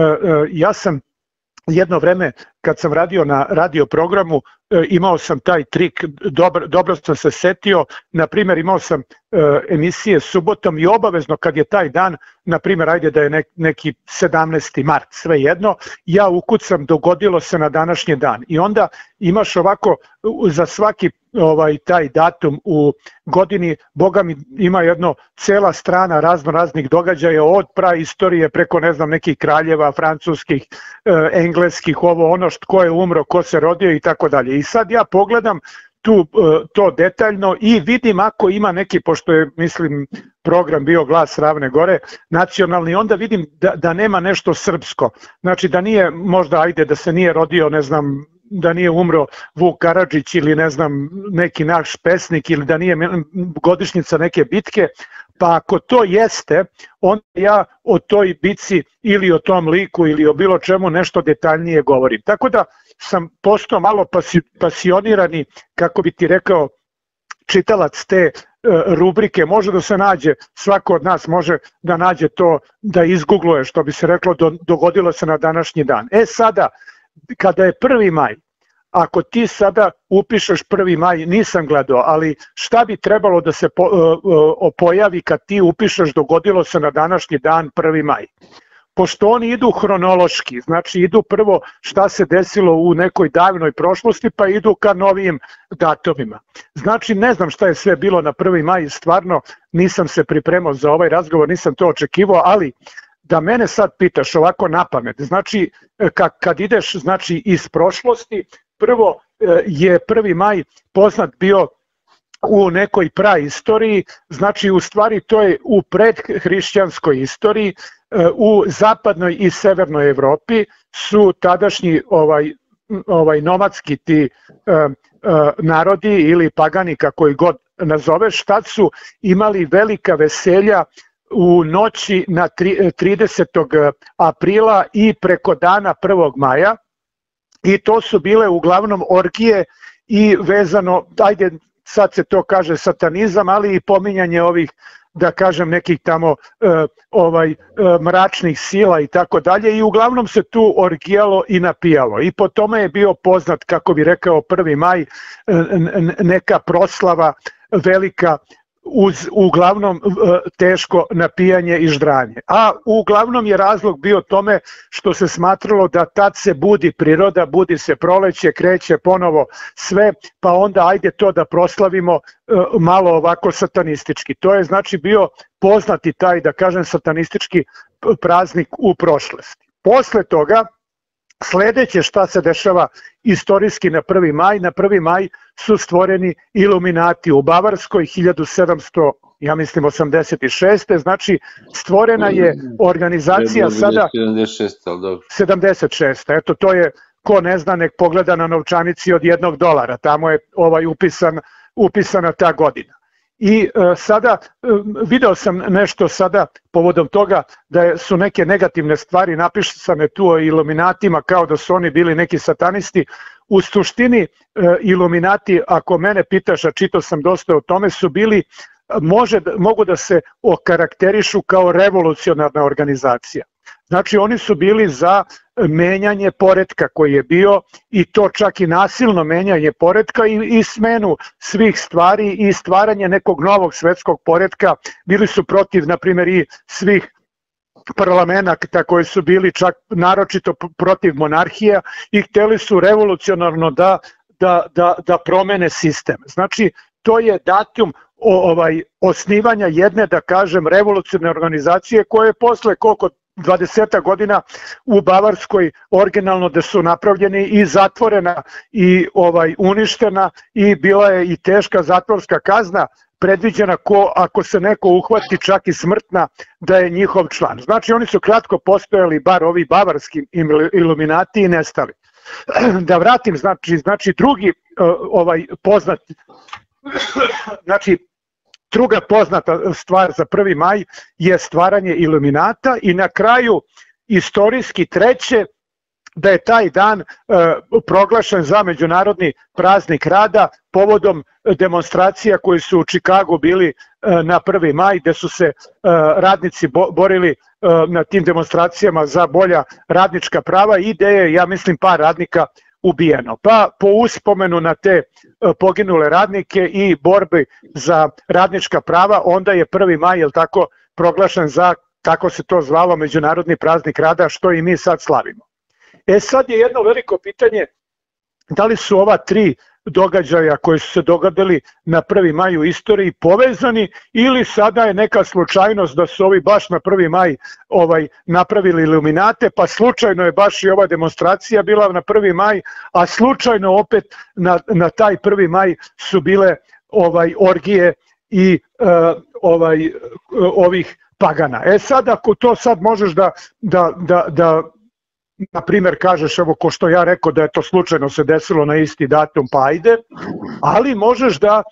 Ja sam jedno vreme, kad sam radio na radio programu, imao sam taj trik, dobro, dobro sam se setio, na primjer imao sam emisije subotom i obavezno kad je taj dan, na primjer ajde da je neki sedamnaesti mart, sve jedno, ja ukucam dogodilo se na današnji dan i onda imaš ovako za svaki ovaj taj datum u godini, boga mi ima jedno cela strana razno raznih događaja od praistorije preko ne znam nekih kraljeva, francuskih, engleskih, ovo ono što ko je umro, ko se rodio i tako dalje. I sad ja pogledam tu to detaljno i vidim ako ima neki, pošto je mislim program bio Glas Ravne Gore, nacionalni, onda vidim da, da nema nešto srpsko. Znači da nije možda, ajde, da se nije rodio, ne znam, da nije umro Vuk Karadžić ili ne znam neki naš pesnik ili da nije godišnjica neke bitke, pa ako to jeste, onda ja o toj bitci ili o tom liku ili o bilo čemu nešto detaljnije govorim. Tako da sam postao malo pasi, pasionirani, kako bi ti rekao, čitalac te rubrike, može da se nađe, svako od nas može da nađe to, da izgugluje, što bi se reklo, do, dogodilo se na današnji dan. E sada, kada je prvi maj, ako ti sada upišeš prvi maj, nisam gledao, ali šta bi trebalo da se po, o, pojavi kad ti upišeš dogodilo se na današnji dan prvi maj? Pošto oni idu hronološki, znači idu prvo šta se desilo u nekoj davnoj prošlosti, pa idu ka novijim datumima. Znači ne znam šta je sve bilo na prvi maj, stvarno nisam se pripremao za ovaj razgovor, nisam to očekivao, ali da mene sad pitaš ovako na pamet, znači kad ideš znači iz prošlosti, prvo je prvi maj poznat bio u nekoj praistoriji, znači u stvari to je u predhrišćanskoj istoriji, u zapadnoj i severnoj Evropi su tadašnji ovaj, ovaj nomadski ti uh, uh, narodi ili pagani, kako ih god nazoveš, tad su imali velika veselja u noći na tridesetog aprila i preko dana prvog maja, i to su bile uglavnom orgije i vezano, ajde sad se to kaže satanizam, ali i pominjanje ovih, da kažem, nekih tamo e, ovaj e, mračnih sila i tako dalje, i uglavnom se tu orgijalo i napijalo, i po tome je bio poznat, kako bi rekao, prvi maj, e, neka proslava velika uz uglavnom teško napijanje i ždranje. A uglavnom je razlog bio tome što se smatralo da tad se budi priroda, budi se proleće, kreće ponovo sve, pa onda ajde to da proslavimo malo ovako satanistički. To je znači bio poznati taj, da kažem, satanistički praznik u prošlosti. Posle toga, sledeće šta se dešava istorijski na prvi maj, na prvi maj su stvoreni Iluminati u Bavarskoj hiljadu sedamsto, ja mislim, osamdeset šeste. Znači stvorena je organizacija sada sedamdeset šeste. Eto, to je, ko ne zna, nek pogleda na novčanici od jednog dolara, tamo je ovaj upisan, upisana ta godina. I e, sada e, video sam nešto sada povodom toga da su neke negativne stvari napisane tu o Iluminatima, kao da su oni bili neki satanisti. U suštini e, Iluminati, ako mene pitaš, a čitao sam dosta o tome, su bili, može, mogu da se okarakterišu kao revolucionarna organizacija. Znači oni su bili za menjanje poretka koji je bio, i to čak i nasilno menjanje poretka i, i smenu svih stvari i stvaranje nekog novog svetskog poretka. Bili su protiv, na primjer, i svih parlamenta koji su bili čak naročito protiv monarhija, i hteli su revolucionarno da, da, da, da promene sistem. Znači to je datum o, ovaj, osnivanja jedne, da kažem, revolucionarne organizacije koja je posle koliko dvadeset godina u Bavarskoj originalno da su napravljeni i zatvorena i ovaj uništena, i bila je i teška zatvorska kazna predviđena, ko, ako se neko uhvati, čak i smrtna, da je njihov član. Znači oni su kratko postojali, bar ovi bavarski Iluminati, i nestali. Da vratim, znači, znači drugi ovaj poznat, znači druga poznata stvar za prvi maj je stvaranje Iluminata, i na kraju istorijski treće, da je taj dan e, proglašen za međunarodni praznik rada povodom demonstracija koji su u Čikagu bili e, na prvi maj, gde su se e, radnici bo, borili e, na tim demonstracijama za bolja radnička prava, i gde je, ja mislim, par radnika ubijeno. Pa po uspomenu na te poginule radnike i borbe za radnička prava, onda je prvi maj, jel tako, proglašen za, tako se to zvalo, međunarodni praznik rada, što i mi sad slavimo. E sad je jedno veliko pitanje, da li su ova tri događaja koji su se dogodili na prvi maj u istoriji povezani, ili sada je neka slučajnost da su ovi baš na prvi maj ovaj napravili Iluminate, pa slučajno je baš i ova demonstracija bila na prvi maj, a slučajno opet na, na taj prvi maj su bile ovaj orgije i uh, ovaj uh, ovih pagana. E sad, ako to sad možeš da, da, da, da na primjer kažeš, evo, ko što ja rekao da je to slučajno se desilo na isti datum, pa ajde, ali možeš da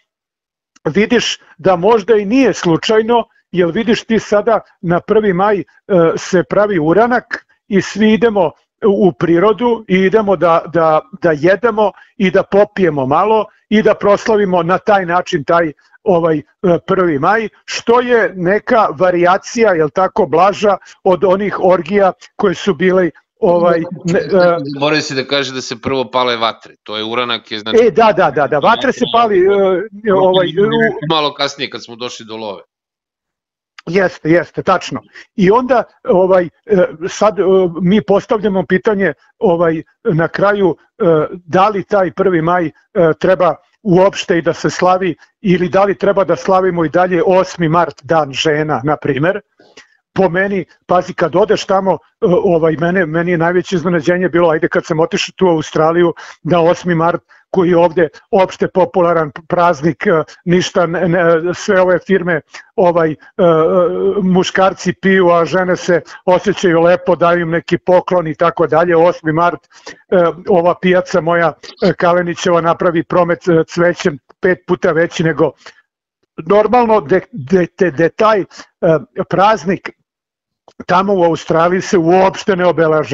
vidiš da možda i nije slučajno, jer vidiš ti sada na prvi maj e, se pravi uranak i svi idemo u prirodu i idemo da, da, da jedemo i da popijemo malo i da proslavimo na taj način taj ovaj prvi maj, što je neka varijacija, jel tako, blaža od onih orgija koje su bile ovaj ne, uh, mora se da kaže da se prvo pale vatre, to je uranak je, znači. E da da da da vatre se pali uh, ovaj malo kasnije kad smo došli do love. Jeste, jeste, tačno. I onda ovaj sad mi postavljamo pitanje ovaj na kraju da li taj prvi maj treba uopšte i da se slavi, ili da li treba da slavimo i dalje osmi mart, dan žena, na primer. Po meni, pazi, kad odeš tamo, ovaj, mene, meni je najveće iznenađenje bilo, ajde kad sam otišao tu u Australiju, da osmi mart, koji je ovde opšte popularan praznik, ništa, ne, ne, sve ove firme, ovaj, muškarci piju, a žene se osjećaju lepo, daju im neki poklon i tako dalje. osmi mart, ova pijaca moja Kalenićeva napravi promet cvećem pet puta veći nego normalno, de, de, de, de taj eh, praznik tamo u Australiji se uopšte ne obeležava.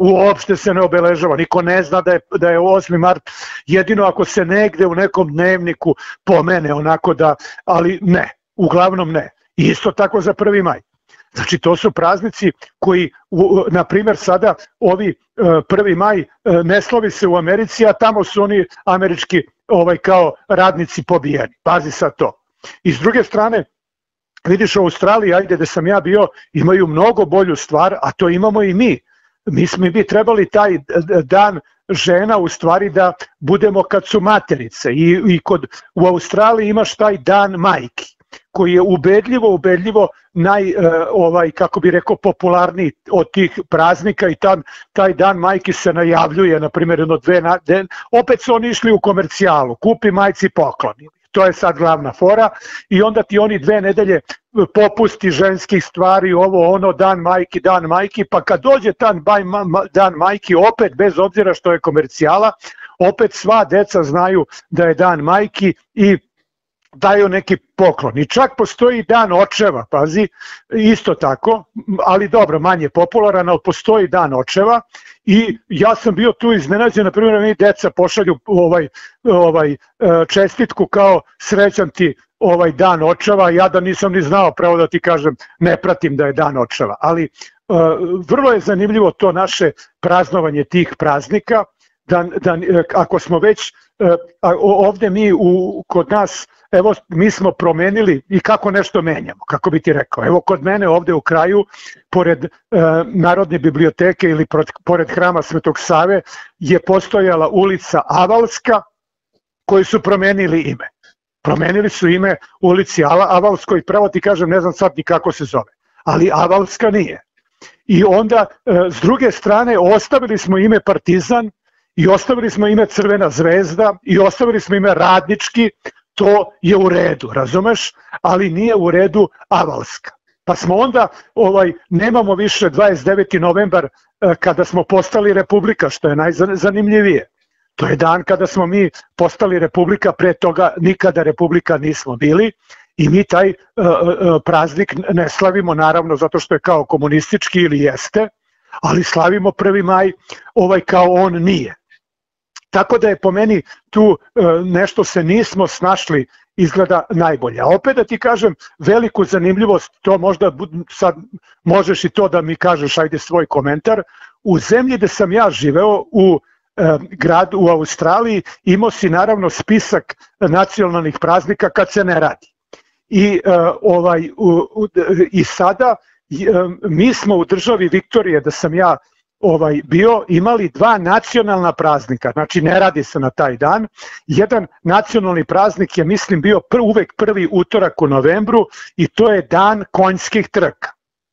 Uopšte se ne obeležava, niko ne zna da je, da je osmi mart, jedino ako se negde u nekom dnevniku pomene onako da, ali ne, uglavnom ne. Isto tako za prvi maj. Znači to su praznici koji, na primjer sada ovi prvi maj ne slavi se u Americi, a tamo su oni američki ovaj, kao radnici pobijeni. Pazi sad to. I s druge strane, vidiš u Australiji, ajde da sam ja bio, imaju mnogo bolju stvar, a to imamo i mi. Mi smo bi trebali taj dan žena u stvari da budemo kad su materice i, i kod, u Australiji imaš taj dan majki koji je ubedljivo, ubedljivo naj, ovaj, kako bi rekao, popularniji od tih praznika i tam, taj dan majki se najavljuje, na primjer, jedno dve, den, opet su oni išli u komercijalu, kupi majci pokloni. To je sad glavna fora i onda ti oni dve nedelje popusti ženskih stvari, ovo ono, dan majki, dan majki, pa kad dođe dan, dan majki, opet bez obzira što je komercijala, opet sva deca znaju da je dan majki i daju neki poklon. I čak postoji dan očeva, pazi, isto tako, ali dobro, manje popularan, ali postoji dan očeva i ja sam bio tu iznenađen, na primjer, mi deca pošalju ovaj, ovaj, čestitku kao srećan ti ovaj dan očeva, ja da nisam ni znao, pravo da ti kažem, ne pratim da je dan očeva, ali uh, vrlo je zanimljivo to naše praznovanje tih praznika, da, da ako smo već uh, ovde mi u, kod nas, evo mi smo promenili i kako nešto menjamo, kako bi ti rekao, evo kod mene ovde u kraju, pored uh, Narodne biblioteke ili pored hrama Svetog Save je postojala ulica Avalska koji su promenili ime. Promenili su ime ulici Avalskoj, pravo ti kažem, ne znam sad ni kako se zove, ali Avalska nije. I onda, s druge strane, ostavili smo ime Partizan i ostavili smo ime Crvena zvezda i ostavili smo ime Radnički, to je u redu, razumeš, ali nije u redu Avalska. Pa smo onda, ovaj, nemamo više dvadeset deveti novembar kada smo postali republika, što je najzanimljivije. To je dan kada smo mi postali republika, pre toga nikada republika nismo bili i mi taj uh, uh, praznik ne slavimo naravno zato što je kao komunistički ili jeste, ali slavimo prvi maj ovaj kao on nije. Tako da je po meni tu uh, nešto se nismo snašli izgleda najbolje. A opet da ti kažem veliku zanimljivost, to možda sad možeš i to da mi kažeš, ajde svoj komentar, u zemlji gde sam ja živeo u grad u Australiji, imao si naravno spisak nacionalnih praznika kad se ne radi. I, ovaj, u, i sada mi smo u državi Viktorije, da sam ja ovaj, bio, imali dva nacionalna praznika, znači ne radi se na taj dan. Jedan nacionalni praznik je, mislim, bio pr, uvek prvi utorak u novembru i to je dan konjskih trka.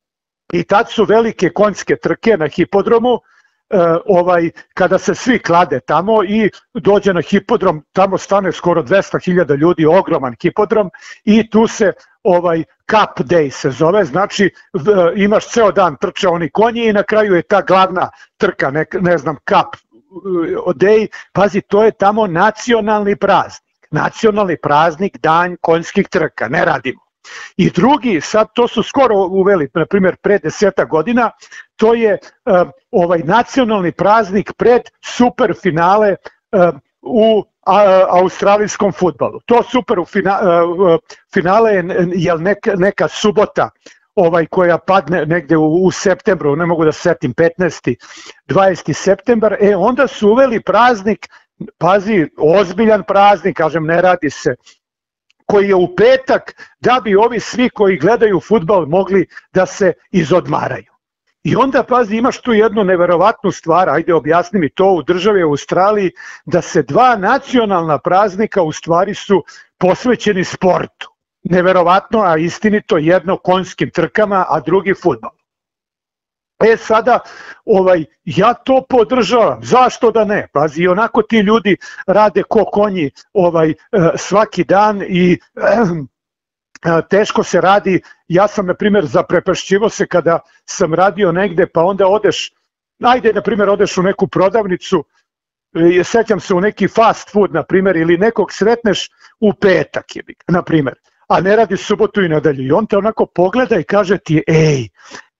I tad su velike konjske trke na hipodromu, Uh, ovaj, kada se svi klade tamo i dođe na hipodrom, tamo stane skoro dvesta hiljada ljudi, ogroman hipodrom i tu se ovaj cup day se zove, znači v, imaš ceo dan trče oni konji i na kraju je ta glavna trka, ne, ne znam, cup day, pazi, to je tamo nacionalni praznik, nacionalni praznik, dan konjskih trka, ne radimo. I drugi, sad to su skoro uveli, na primjer pre deseta godina, to je uh, ovaj nacionalni praznik pred super finale uh, u a, australijskom fudbalu. To super fina, uh, finale je, je neka, neka subota ovaj koja padne negde u, u septembru, ne mogu da se setim, petnaesti dvadeeti septembar, e onda su uveli praznik, pazi, ozbiljan praznik, kažem, ne radi se, koji je u petak, da bi ovi svi koji gledaju fudbal mogli da se izodmaraju. I onda, pazi, imaš tu jednu neverovatnu stvar, ajde objasni mi to, u državi Australiji, da se dva nacionalna praznika u stvari su posvećeni sportu. Neverovatno, a istinito, jedno konjskim trkama, a drugi fudbal. E sada, ovaj, ja to podržavam, zašto da ne? Pazi, onako ti ljudi rade ko konji ovaj, svaki dan i eh, teško se radi. Ja sam, na primjer, zaprepešćivo se kada sam radio negde, pa onda odeš, ajde, na primjer, odeš u neku prodavnicu, sećam se u neki fast food, na primjer, ili nekog sretneš u petak, na primjer, a ne radi subotu i nedelju. I on te onako pogleda i kaže ti, ej,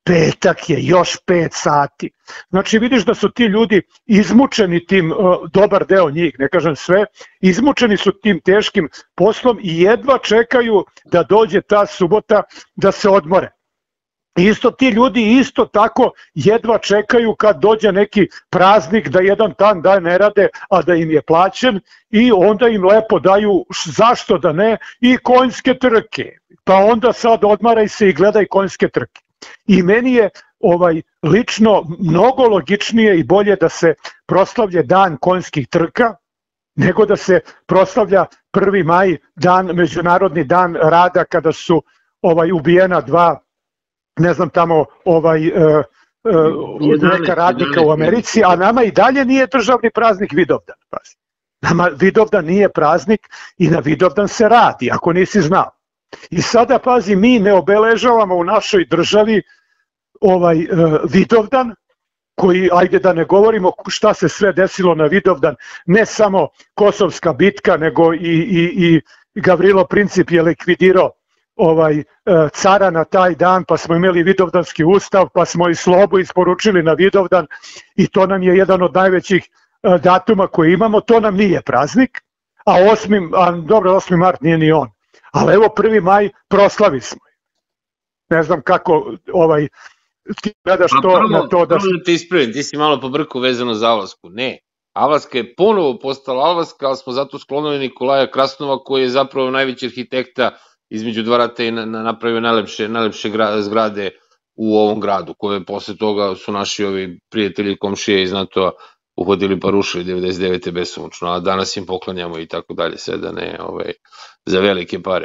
petak je, još pet sati. Znači vidiš da su ti ljudi izmučeni tim, dobar deo njih, ne kažem sve, izmučeni su tim teškim poslom i jedva čekaju da dođe ta subota da se odmore. Isto ti ljudi isto tako jedva čekaju kad dođe neki praznik da jedan dan da ne rade, a da im je plaćen i onda im lepo daju, zašto da ne, i konjske trke. Pa onda sad odmaraj se i gledaj konjske trke. I meni je ovaj lično mnogo logičnije i bolje da se proslavlja dan konjskih trka nego da se proslavlja prvi maj, dan, međunarodni dan rada, kada su ovaj ubijena dva, ne znam tamo, ovaj uh, uh, neka radnika u Americi, a nama i dalje nije državni praznik Vidovdan. Pazi. Nama Vidovdan nije praznik i na Vidovdan se radi, ako nisi znao. I sada, pazi, mi ne obeležavamo u našoj državi ovaj uh, Vidovdan, koji, ajde da ne govorimo šta se sve desilo na Vidovdan, ne samo Kosovska bitka, nego i, i, i Gavrilo Princip je likvidirao ovaj cara na taj dan, pa smo imali Vidovdanski ustav, pa smo i slobu isporučili na Vidovdan i to nam je jedan od najvećih datuma koji imamo, to nam nije praznik, a osmi, a dobro, osmi mart nije ni on, ali evo prvi maj proslavi smo. Ne znam kako ovaj ti gledaš to prvo, na to da... Prvo da ti ispravim, ti si malo pobrkao vezano za Avlasku, ne. Avlaska je ponovo postala Avlaska, ali smo zato sklonili Nikolaja Krasnova, koji je zapravo najveći arhitekta između dva rata i napravio najlepše, najlepše zgrade u ovom gradu, koje posle toga su naši ovi prijatelji komšije iz NATO-a uhodili pa rušili devedeset devete besomučno, a danas im poklanjamo i tako dalje, sve da ne ovaj, za velike pare.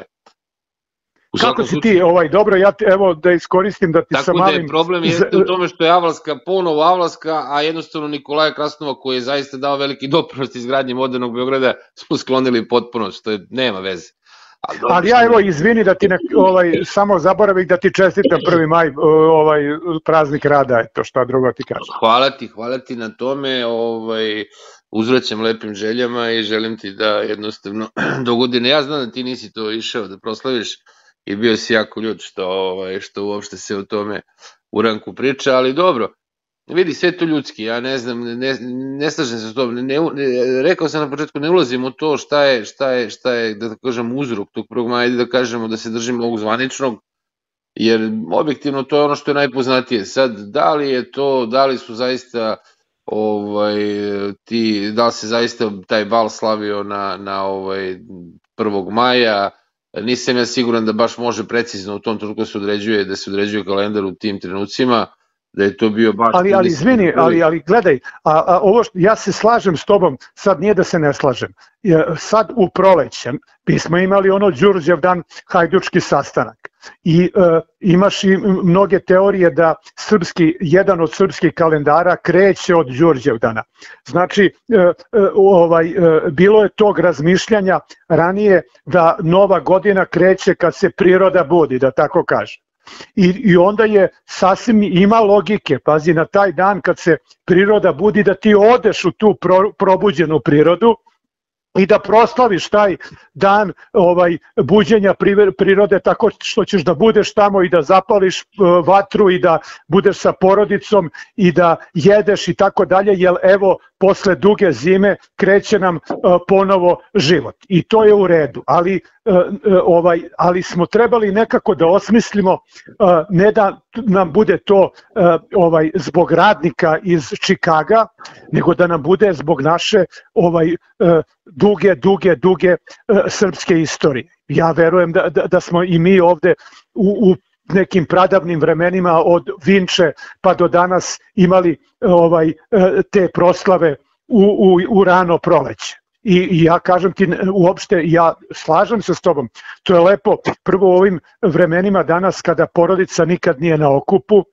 Kako si ti, ovaj, dobro, ja te, evo da iskoristim da ti sa malim... Tako da je problem jeste u tome što je Avlaska ponovo Avlaska, a jednostavno Nikolaja Krasnova, koji je zaista dao veliki doprinos izgradnji modernog Beograda, smo sklonili potpuno, što je, nema veze. Ali, ali ja evo izvini da ti ne, ovaj, samo zaboravim da ti čestitam prvi maj, ovaj, praznik rada, eto šta drugo ti kažem. Hvala ti, hvala ti na tome, ovaj, uzvraćam lepim željama i želim ti da jednostavno do godine, ja znam da ti nisi to išao da proslaviš i bio si jako ljud što, ovaj, što uopšte se o tome u ranku priča, ali dobro. Vidi, sve to ljudski, ja ne znam, ne, ne slažem se s tom, ne, ne, rekao sam na početku, ne ulazim u to šta je, šta je, šta je, da kažem, uzrok tog prvog maja, da kažemo da se držimo ovog zvaničnog, jer objektivno to je ono što je najpoznatije. Sad, da li je to, da li su zaista, ovaj, ti, da li se zaista taj bal slavio na, na ovaj prvog maja, nisam ja siguran da baš može precizno u tom trenutku se određuje, da se određuje kalendar u tim trenucima, da je to bio baš... Ali, ali izvini, ali, ali gledaj, a, a ovo što, ja se slažem s tobom, sad nije da se ne slažem, sad u proleće mi smo imali ono Đurđevdan hajdučki sastanak i e, imaš i mnoge teorije da srpski, jedan od srpskih kalendara kreće od Đurđevdana. Znači, e, e, ovaj, e, bilo je tog razmišljanja ranije da Nova godina kreće kad se priroda budi, da tako kaže. I, I onda je sasvim ima logike, pazi, na taj dan kad se priroda budi da ti odeš u tu pro, probuđenu prirodu i da proslaviš taj dan ovaj buđenja prirode tako što ćeš da budeš tamo i da zapališ vatru i da budeš sa porodicom i da jedeš i tako dalje, jer evo posle duge zime kreće nam ponovo život i to je u redu, ali ovaj ali smo trebali nekako da osmislimo, ne da nam bude to ovaj zbog radnika iz Čikaga, nego da nam bude zbog naše ovaj duge, duge, duge srpske istorije. Ja verujem da, da, da smo i mi ovde u, u nekim pradavnim vremenima od Vinče pa do danas imali ovaj te proslave u, u, u rano proleće. I, I ja kažem ti, uopšte, ja slažem se s tobom, to je lepo, prvo u ovim vremenima danas kada porodica nikad nije na okupu,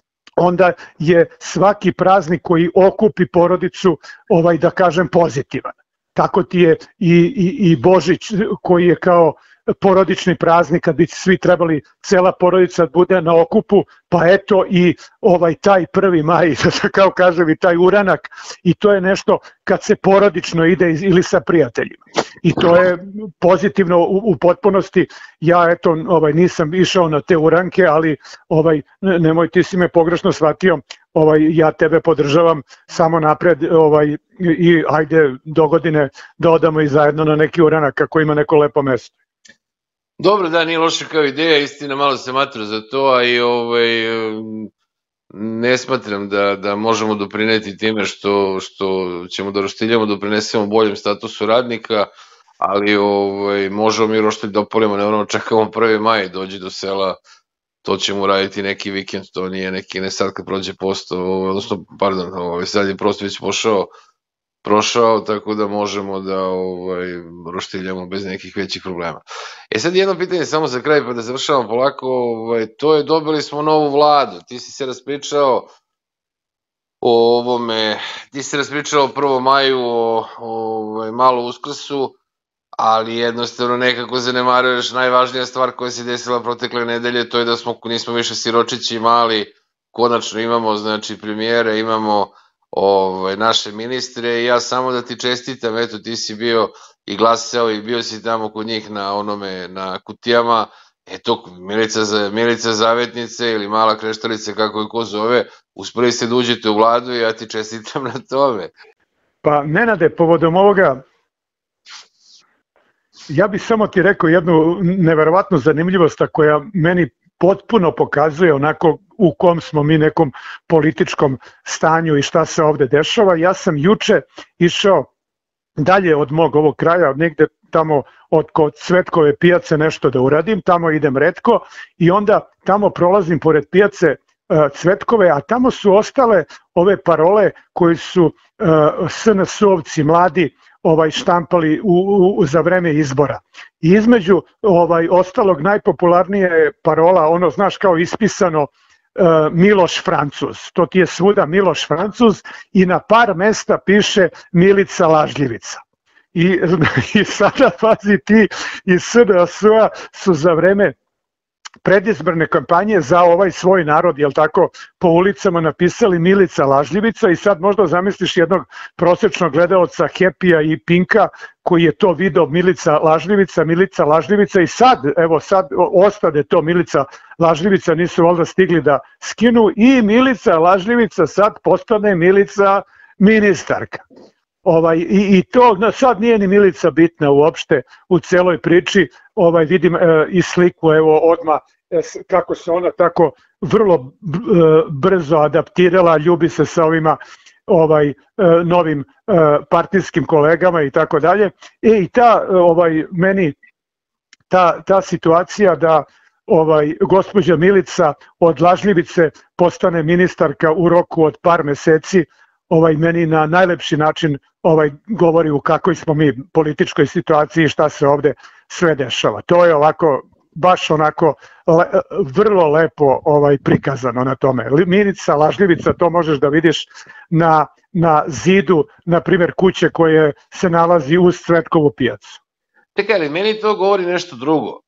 onda je svaki praznik koji okupi porodicu, ovaj da kažem, pozitivan. Tako ti je i, i, i Božić koji je kao porodični praznik kad bi svi trebali, cela porodica bude na okupu, pa eto i ovaj taj prvi maj, kao kažem, i taj uranak, i to je nešto kad se porodično ide ili sa prijateljima. I to je pozitivno u, u potpunosti. Ja eto ovaj nisam išao na te uranke, ali ovaj nemoj, ti si me pogrešno shvatio, ovaj ja tebe podržavam, samo napred, ovaj i ajde do godine da odamo i zajedno na neki uranak ako ima neko lepo mesto. Dobro, da, nije loša kao ideja, istina, malo se matru za to, a i ovaj, ne smatram da, da možemo doprineti time što, što ćemo da roštiljamo, doprinesemo boljem statusu radnika, ali ovaj, možemo mi roštilj da opolimo, ne moramo čekamo prvi maj, dođi do sela, to ćemo raditi neki vikend, to nije neki, ne sad kad prođe posto, odnosno, pardon, ovaj, sad je prosto već pošao, prošao, tako da možemo da ovaj, roštiljamo bez nekih većih problema. E sad jedno pitanje samo za kraj, pa da završavamo polako, ovaj, to je, dobili smo novu vladu, ti si se raspričao o ovome, ti si se raspričao o prvom maju, o, o malo Uskrsu, ali jednostavno nekako zanemaruješ najvažnija stvar koja se desila protekle nedelje, to je da smo, nismo više siročići mali, konačno imamo, znači, premijere, imamo Ove, naše ministre, i ja samo da ti čestitam, eto ti si bio i glasao i bio si tamo kod njih na onome, na kutijama, eto Milica, Milica Zavetnice ili Mala Kreštalica, kako je ko zove, uspeli ste da uđete u vladu i ja ti čestitam na tome. Pa Nenade, povodom ovoga, ja bih samo ti rekao jednu neverovatnu zanimljivost koja meni potpuno pokazuje onako u kom smo mi nekom političkom stanju i šta se ovde dešava. Ja sam juče išao dalje od mog ovog kraja, negde tamo od kod Cvetkove pijace nešto da uradim, tamo idem retko i onda tamo prolazim pored pijace Cvetkove, a tamo su ostale ove parole koji su S N S-ovci mladi ovaj štampali u, u, za vreme izbora. I između ovaj ostalog najpopularnije je parola, ono znaš kao ispisano, uh, Miloš Francuz. To ti je svuda Miloš Francuz i na par mesta piše Milica Lažljivica. I, i sada pazi ti iz S N S-a su za vreme predizborne kampanje za ovaj svoj narod, jel tako, po ulicama napisali Milica Lažljivica i sad možda zamisliš jednog prosečnog gledaoca Happy-a i Pinka koji je to video Milica Lažljivica, Milica Lažljivica i sad, evo sad ostade to Milica Lažljivica, nisu valjda stigli da skinu i Milica Lažljivica sad postane Milica ministarka. Ovaj, i, i to sad nije ni Milica bitna uopšte u celoj priči, ovaj, vidim e, i sliku evo odmah e, kako se ona tako vrlo e, brzo adaptirala, ljubi se sa ovima ovaj, e, novim e, partijskim kolegama i tako dalje. E, i ta, ovaj, meni ta, ta situacija da ovaj, gospođa Milica od Lažljivice postane ministarka u roku od par meseci, ovaj meni na najlepši način ovaj govori u kakvoj smo mi političkoj situaciji i šta se ovde sve dešava. To je ovako baš onako le, vrlo lepo ovaj prikazano na tome. Milica Lažljivica, to možeš da vidiš na, na zidu, na primjer, kuće koje se nalazi uz Cvetkovu pijacu. Čekaj, ali meni to govori nešto drugo.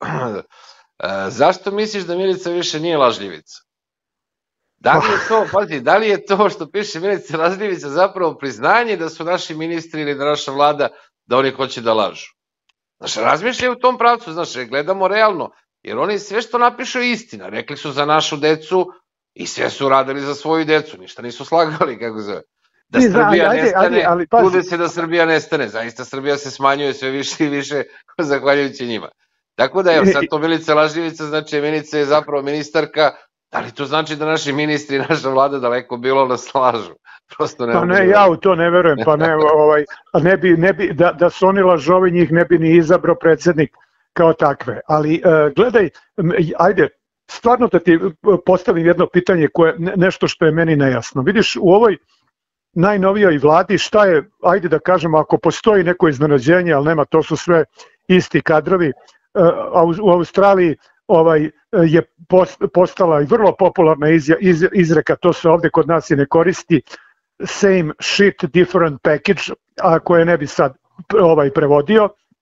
Zašto misliš da Milica više nije Lažljivica? Da li je to, pazi, da li je to što piše Milica Lažljivica zapravo priznanje da su naši ministri ili naša vlada da oni hoće da lažu? Znaš, razmišljaju u tom pravcu, znaš, gledamo realno, jer oni sve što napišu je istina, rekli su za našu decu i sve su radili za svoju decu, ništa nisu slagali, kako zove. Da Srbija nestane, trude se da Srbija nestane, zaista Srbija se smanjuje sve više i više zahvaljujući njima. Tako da, evo, sad to Milica Lažljivica, znači Milica je zapravo ministarka. Da li to znači da naši ministri i naša vlada daleko bilo nas lažu? Prosto ne. Pa ne, ja u to ne verujem, pa ne, ovaj, ne bi, ne bi, da, da su oni lažovi, njih ne bi ni izabrao predsjednik kao takve. Ali uh, gledaj, ajde, stvarno da ti postavim jedno pitanje, koje, nešto što je meni nejasno. Vidiš, u ovoj najnovijoj vladi šta je, ajde da kažemo, ako postoji neko iznenađenje, ali nema, to su sve isti kadrovi, uh, u Australiji ovaj je postala i vrlo popularna izja, iz, izreka, to se ovde kod nas i ne koristi, same shit, different package, a koje ne bi sad ovaj prevodio,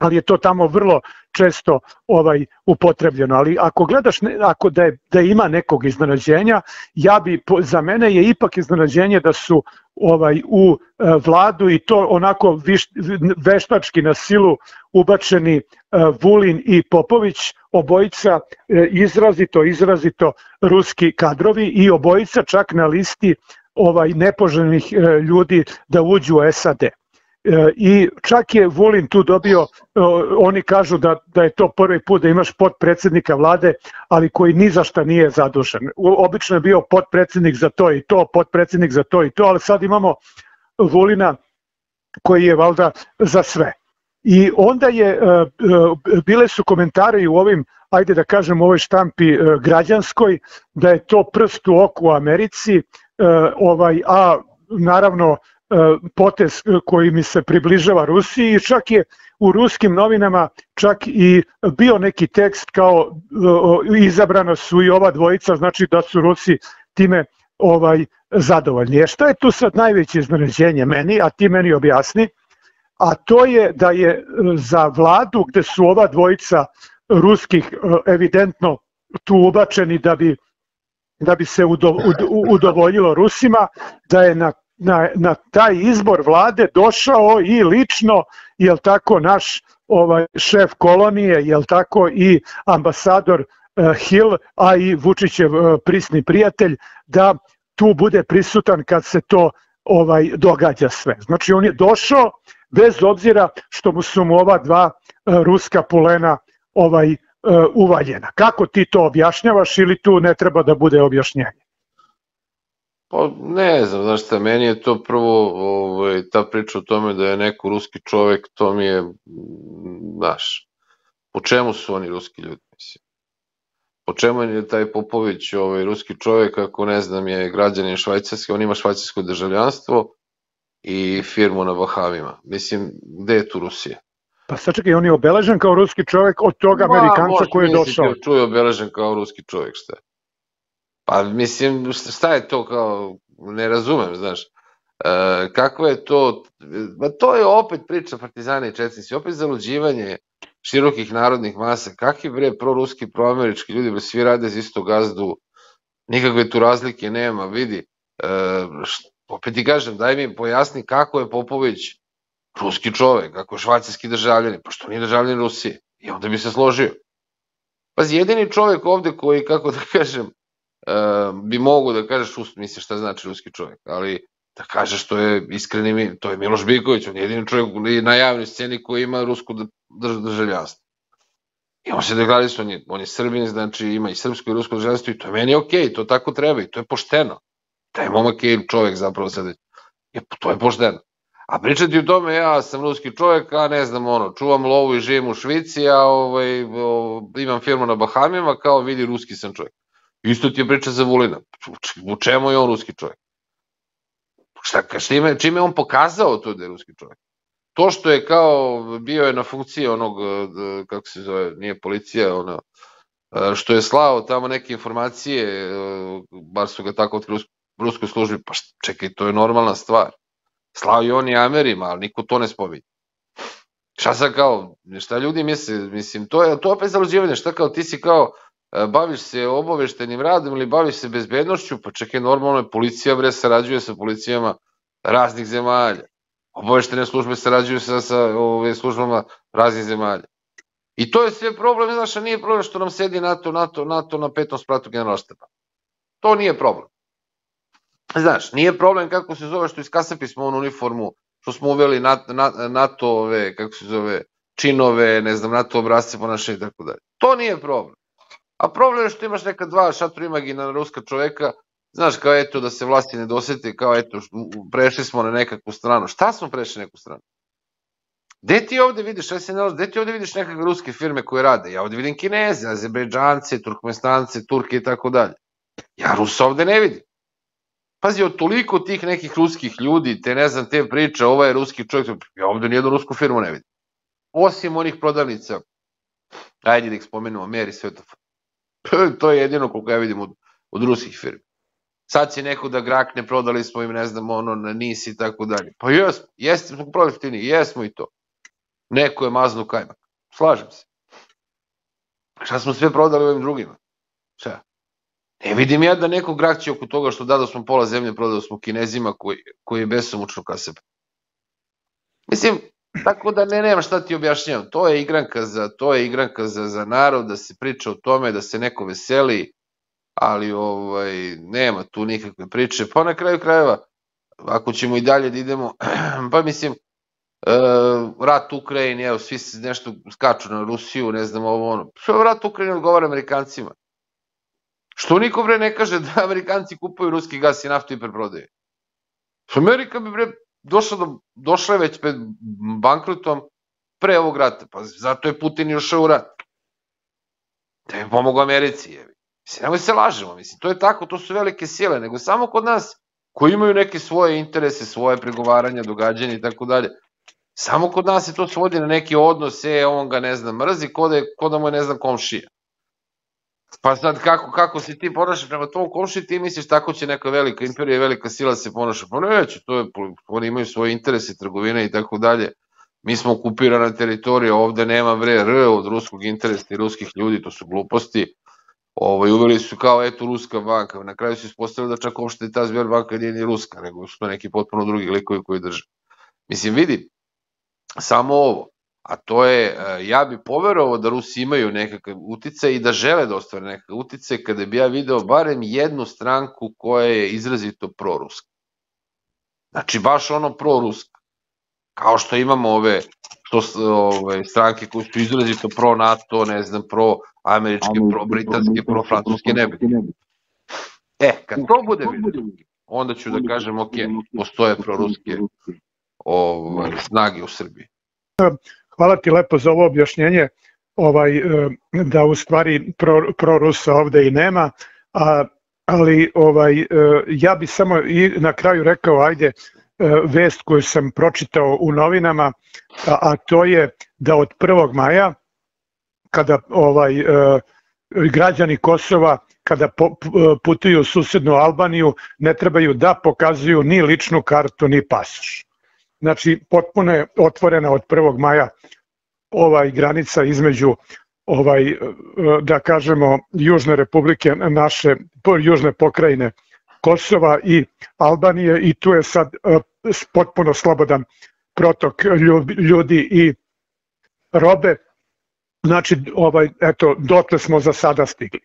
ali je to tamo vrlo često ovaj upotrebljeno. Ali ako gledaš, ako da, je, da ima nekog iznenađenja, ja bi, za mene je ipak iznenađenje da su ovaj u vladu i to onako viš, veštački na silu ubačeni Vulin i Popović, obojica izrazito, izrazito ruski kadrovi i obojica čak na listi ovaj nepoželjnih ljudi da uđu u S A D. I čak je Vulin tu dobio, oni kažu da, da je to prvi put da imaš potpredsednika vlade, ali koji ni za šta nije zadužen. Obično je bio potpredsednik za to i to, potpredsednik za to i to, ali sad imamo Vulina koji je valjda za sve. I onda je, bile su komentari u ovim, ajde da kažem u ovoj štampi građanskoj, da je to prst u oku u Americi, ovaj, a naravno potez koji mi se približava Rusiji i čak je u ruskim novinama čak i bio neki tekst kao izabrana su i ova dvojica, znači da su Rusi time ovaj zadovoljni. E šta je tu sad najveće iznenađenje meni, a ti meni objasni, a to je da je za vladu gde su ova dvojica ruskih evidentno tu ubačeni da bi, da bi se udo, udovoljilo Rusima, da je na Na, na taj izbor vlade došao i lično, jel tako, naš ovaj šef kolonije, jel tako, i ambasador uh, Hill, a i Vučićev uh, prisni prijatelj, da tu bude prisutan kad se to ovaj događa sve. Znači on je došao bez obzira što mu su mu ova dva uh, ruska pulena ovaj uh, uvaljena. Kako ti to objašnjavaš ili tu ne treba da bude objašnjenje? Pa ne znam, znaš šta, meni je to prvo, ovaj, ta priča o tome da je neko ruski čovek, to mi je, znaš, po čemu su oni ruski ljudi, mislim? Po čemu je taj Popović ovaj, ruski čovek, ako ne znam, je građanin švajcarski, on ima švajcarsko državljanstvo i firmu na Bahamima. Mislim, gde je tu Rusija? Pa sad čekaj, on je obeležen kao ruski čovek od tog Amerikanca koji je došao. Možda čuje obeležen kao ruski čovek, šta je? Pa mislim, šta je to kao, ne razumem, znaš, e, kako je to, ba to je opet priča partizani i četnici, opet zaluđivanje širokih narodnih masa, kakvi bre proruski, proamerički ljudi, bre svi rade za isto gazdu, nikakve tu razlike nema, vidi, e, št, opet ti kažem, daj mi pojasni kako je Popović ruski čovek, kako je švajcarski državljanin, pa što nije državljanin Rusije, i onda bi se složio. Pazi, jedini čovek ovde koji, kako da kažem, Uh, bi mogu da kažeš, misliš šta znači ruski čovjek, ali da kažeš to je iskreni, to je Miloš Biković, on je jedini čovjek na javnoj sceni koji ima rusko državljanstvo. I on se deklarisao, on je, on je Srbin, znači ima i srpsko i rusko državljanstvo i to je meni okej, okay, to tako treba i to je pošteno. Taj momak je čovjek zapravo sad, je, to je pošteno. A pričati u tome, ja sam ruski čovjek, a ne znam, ono, čuvam lovu i živim u Švici, a ovaj, o, imam firmu na Bahamima, kao vidi, ruski sam čovjek. Isto ti je priča za Vulina. U čemu je on ruski čovjek? Šta, čime, čime je on pokazao to da je ruski čovjek? To što je kao, bio je na funkciji onog, kako se zove, nije policija, ono, što je slao tamo neke informacije, bar su ga tako otkrili u ruskoj službi, pa čekaj, to je normalna stvar. Slao i on i Amerima, ali niko to ne spominje. Šta sad kao, šta ljudi misle, mislim, to je, to opet zaluđivanje, šta kao, ti si kao, baviš se obaveštenim radom ili baviš se bezbednošću, pa čekaj, normalno je, policija bre sarađuje sa policijama raznih zemalja. Obaveštene službe sarađuju sa, sa ove, službama raznih zemalja. I to je sve problem, znaš, a nije problem što nam sedi NATO, NATO, NATO na petom spratu generalštaba. To nije problem. Znaš, nije problem kako se zove što iskasapili smo onu uniformu, što smo uveli NATO, NATO ove, kako se zove, činove, ne znam, NATO obrazce ponašanja i tako dalje. To nije problem. A problem je što imaš neka dva šatru imagina ruska čoveka, znaš, kao eto da se vlasti ne dosete, kao eto prešli smo na nekakvu stranu. Šta smo prešli na neku stranu? Gde ti ovde vidiš, gde ti ovde vidiš nekakve ruske firme koje rade? Ja ovde vidim Kineze, Azerbejdžance, Turkmenistance, Turke i tako dalje. Ja Rusa ovde ne vidim. Pazi, od toliko tih nekih ruskih ljudi, te ne znam, te priče, ovaj je ruski čovjek, ja ovde nijednu rusku firmu ne vidim. Osim onih prodavnica, ajde da ih spomenemo, Meri Svetofon. To je jedino koliko ja vidim od, od ruskih firmi. Sad će neko da grakne, prodali smo im, ne znam, ono, na N I S i tako dalje. Pa jesmo, jesmo smo profitivni, jesmo i to. neko je maznu kajmak. Slažem se. Šta smo sve prodali ovim drugima? Šta? Ne vidim ja da neko grakće oko toga što da da smo pola zemlje prodali smo Kinezima koji, koji je besomučno kasep. Mislim, tako da ne, nema šta ti objašnjavam. To je igranka za, to je igranka za, za narod, da se priča o tome, da se neko veseli, ali ovaj, nema tu nikakve priče. Pa na kraju krajeva, ako ćemo i dalje da idemo, pa mislim, uh, rat u Ukrajini, evo, svi se nešto skaču na Rusiju, ne znam ovo ono. Što rat u Ukrajini odgovara Amerikancima? Što niko bre ne kaže da Amerikanci kupuju ruski gas i naftu i preprodaju? Što Amerika bi bre došla, do, došla je već pred bankrotom pre ovog rata, pa zato je Putin još u rat. Da je pomogu Americi, jevi. Mislim, nemoj se lažemo, mislim, to je tako, to su velike sile, nego samo kod nas, koji imaju neke svoje interese, svoje pregovaranja, događanja i tako dalje, samo kod nas se to svodi na neki odnos, e, on ga ne znam, mrzi, ko da, je, ko da mu je ne znam komšija. Pa sad, kako, kako se ti ponašaš prema tom komši, ti misliš tako će neka velika imperija i velika sila se ponaša. Pa neće, to je, oni imaju svoje interese, trgovine i tako dalje. Mi smo okupirana teritorija, ovde nema bre R od ruskog interesa i ruskih ljudi, to su gluposti. Ovo, uveli su kao, eto, ruska banka. Na kraju se ispostavili da čak uopšte ta Sberbanka nije ni ruska, nego su to neki potpuno drugi likovi koji drže. Mislim, vidi, samo ovo. A to je, ja bi poverovao da Rusi imaju nekakav uticaj i da žele da ostvare nekakav uticaj kada bi ja video barem jednu stranku koja je izrazito proruska. Znači, baš ono proruska. Kao što imamo ove, što, ove stranke koje su izrazito pro-NATO, ne znam, pro-američke, pro-britanske, pro-francuske, nebe. E, kad to bude vidio, onda ću da kažem, ok, postoje proruske ove, snage u Srbiji. Hvala ti lepo za ovo objašnjenje, ovaj, da u stvari pro, prorusa ovde i nema, a, ali ovaj, ja bi samo i na kraju rekao, ajde, vest koju sam pročitao u novinama, a, a to je da od prvog maja, kada ovaj, građani Kosova, kada putuju u susednu Albaniju, ne trebaju da pokazuju ni ličnu kartu, ni pasoš. Znači, potpuno je otvorena od prvog maja ovaj granica između ovaj, da kažemo, Južne republike, naše južne pokrajine Kosova i Albanije, i tu je sad potpuno slobodan protok ljudi i robe. Znači, ovaj, eto, dotle smo za sada stigli.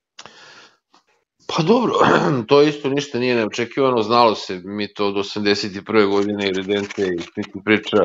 Pa dobro, to isto ništa nije neočekivano, znalo se, mi to od osamdeset prve godine i Redente i sličnih priča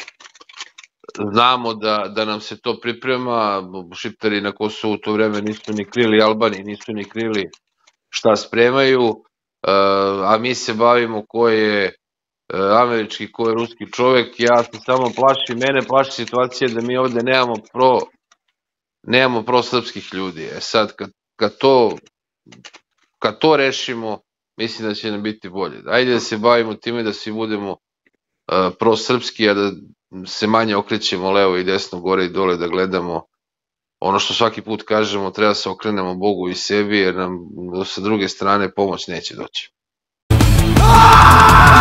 znamo da, da nam se to priprema. Šiptari na Kosovu u to vreme nisu ni krili, Albani nisu ni krili šta spremaju, a mi se bavimo ko je američki, ko je ruski čovek. Ja se samo plašim, mene plaši situacija da mi ovde nemamo pro nemamo pro srpskih ljudi. E sad, kad, kad to kad to rešimo, mislim da će nam biti bolje. Ajde da se bavimo time da svi budemo uh, prosrpski, a da se manje okrećemo levo i desno, gore i dole, da gledamo ono što svaki put kažemo, treba se okrenemo Bogu i sebi, jer nam sa druge strane pomoć neće doći.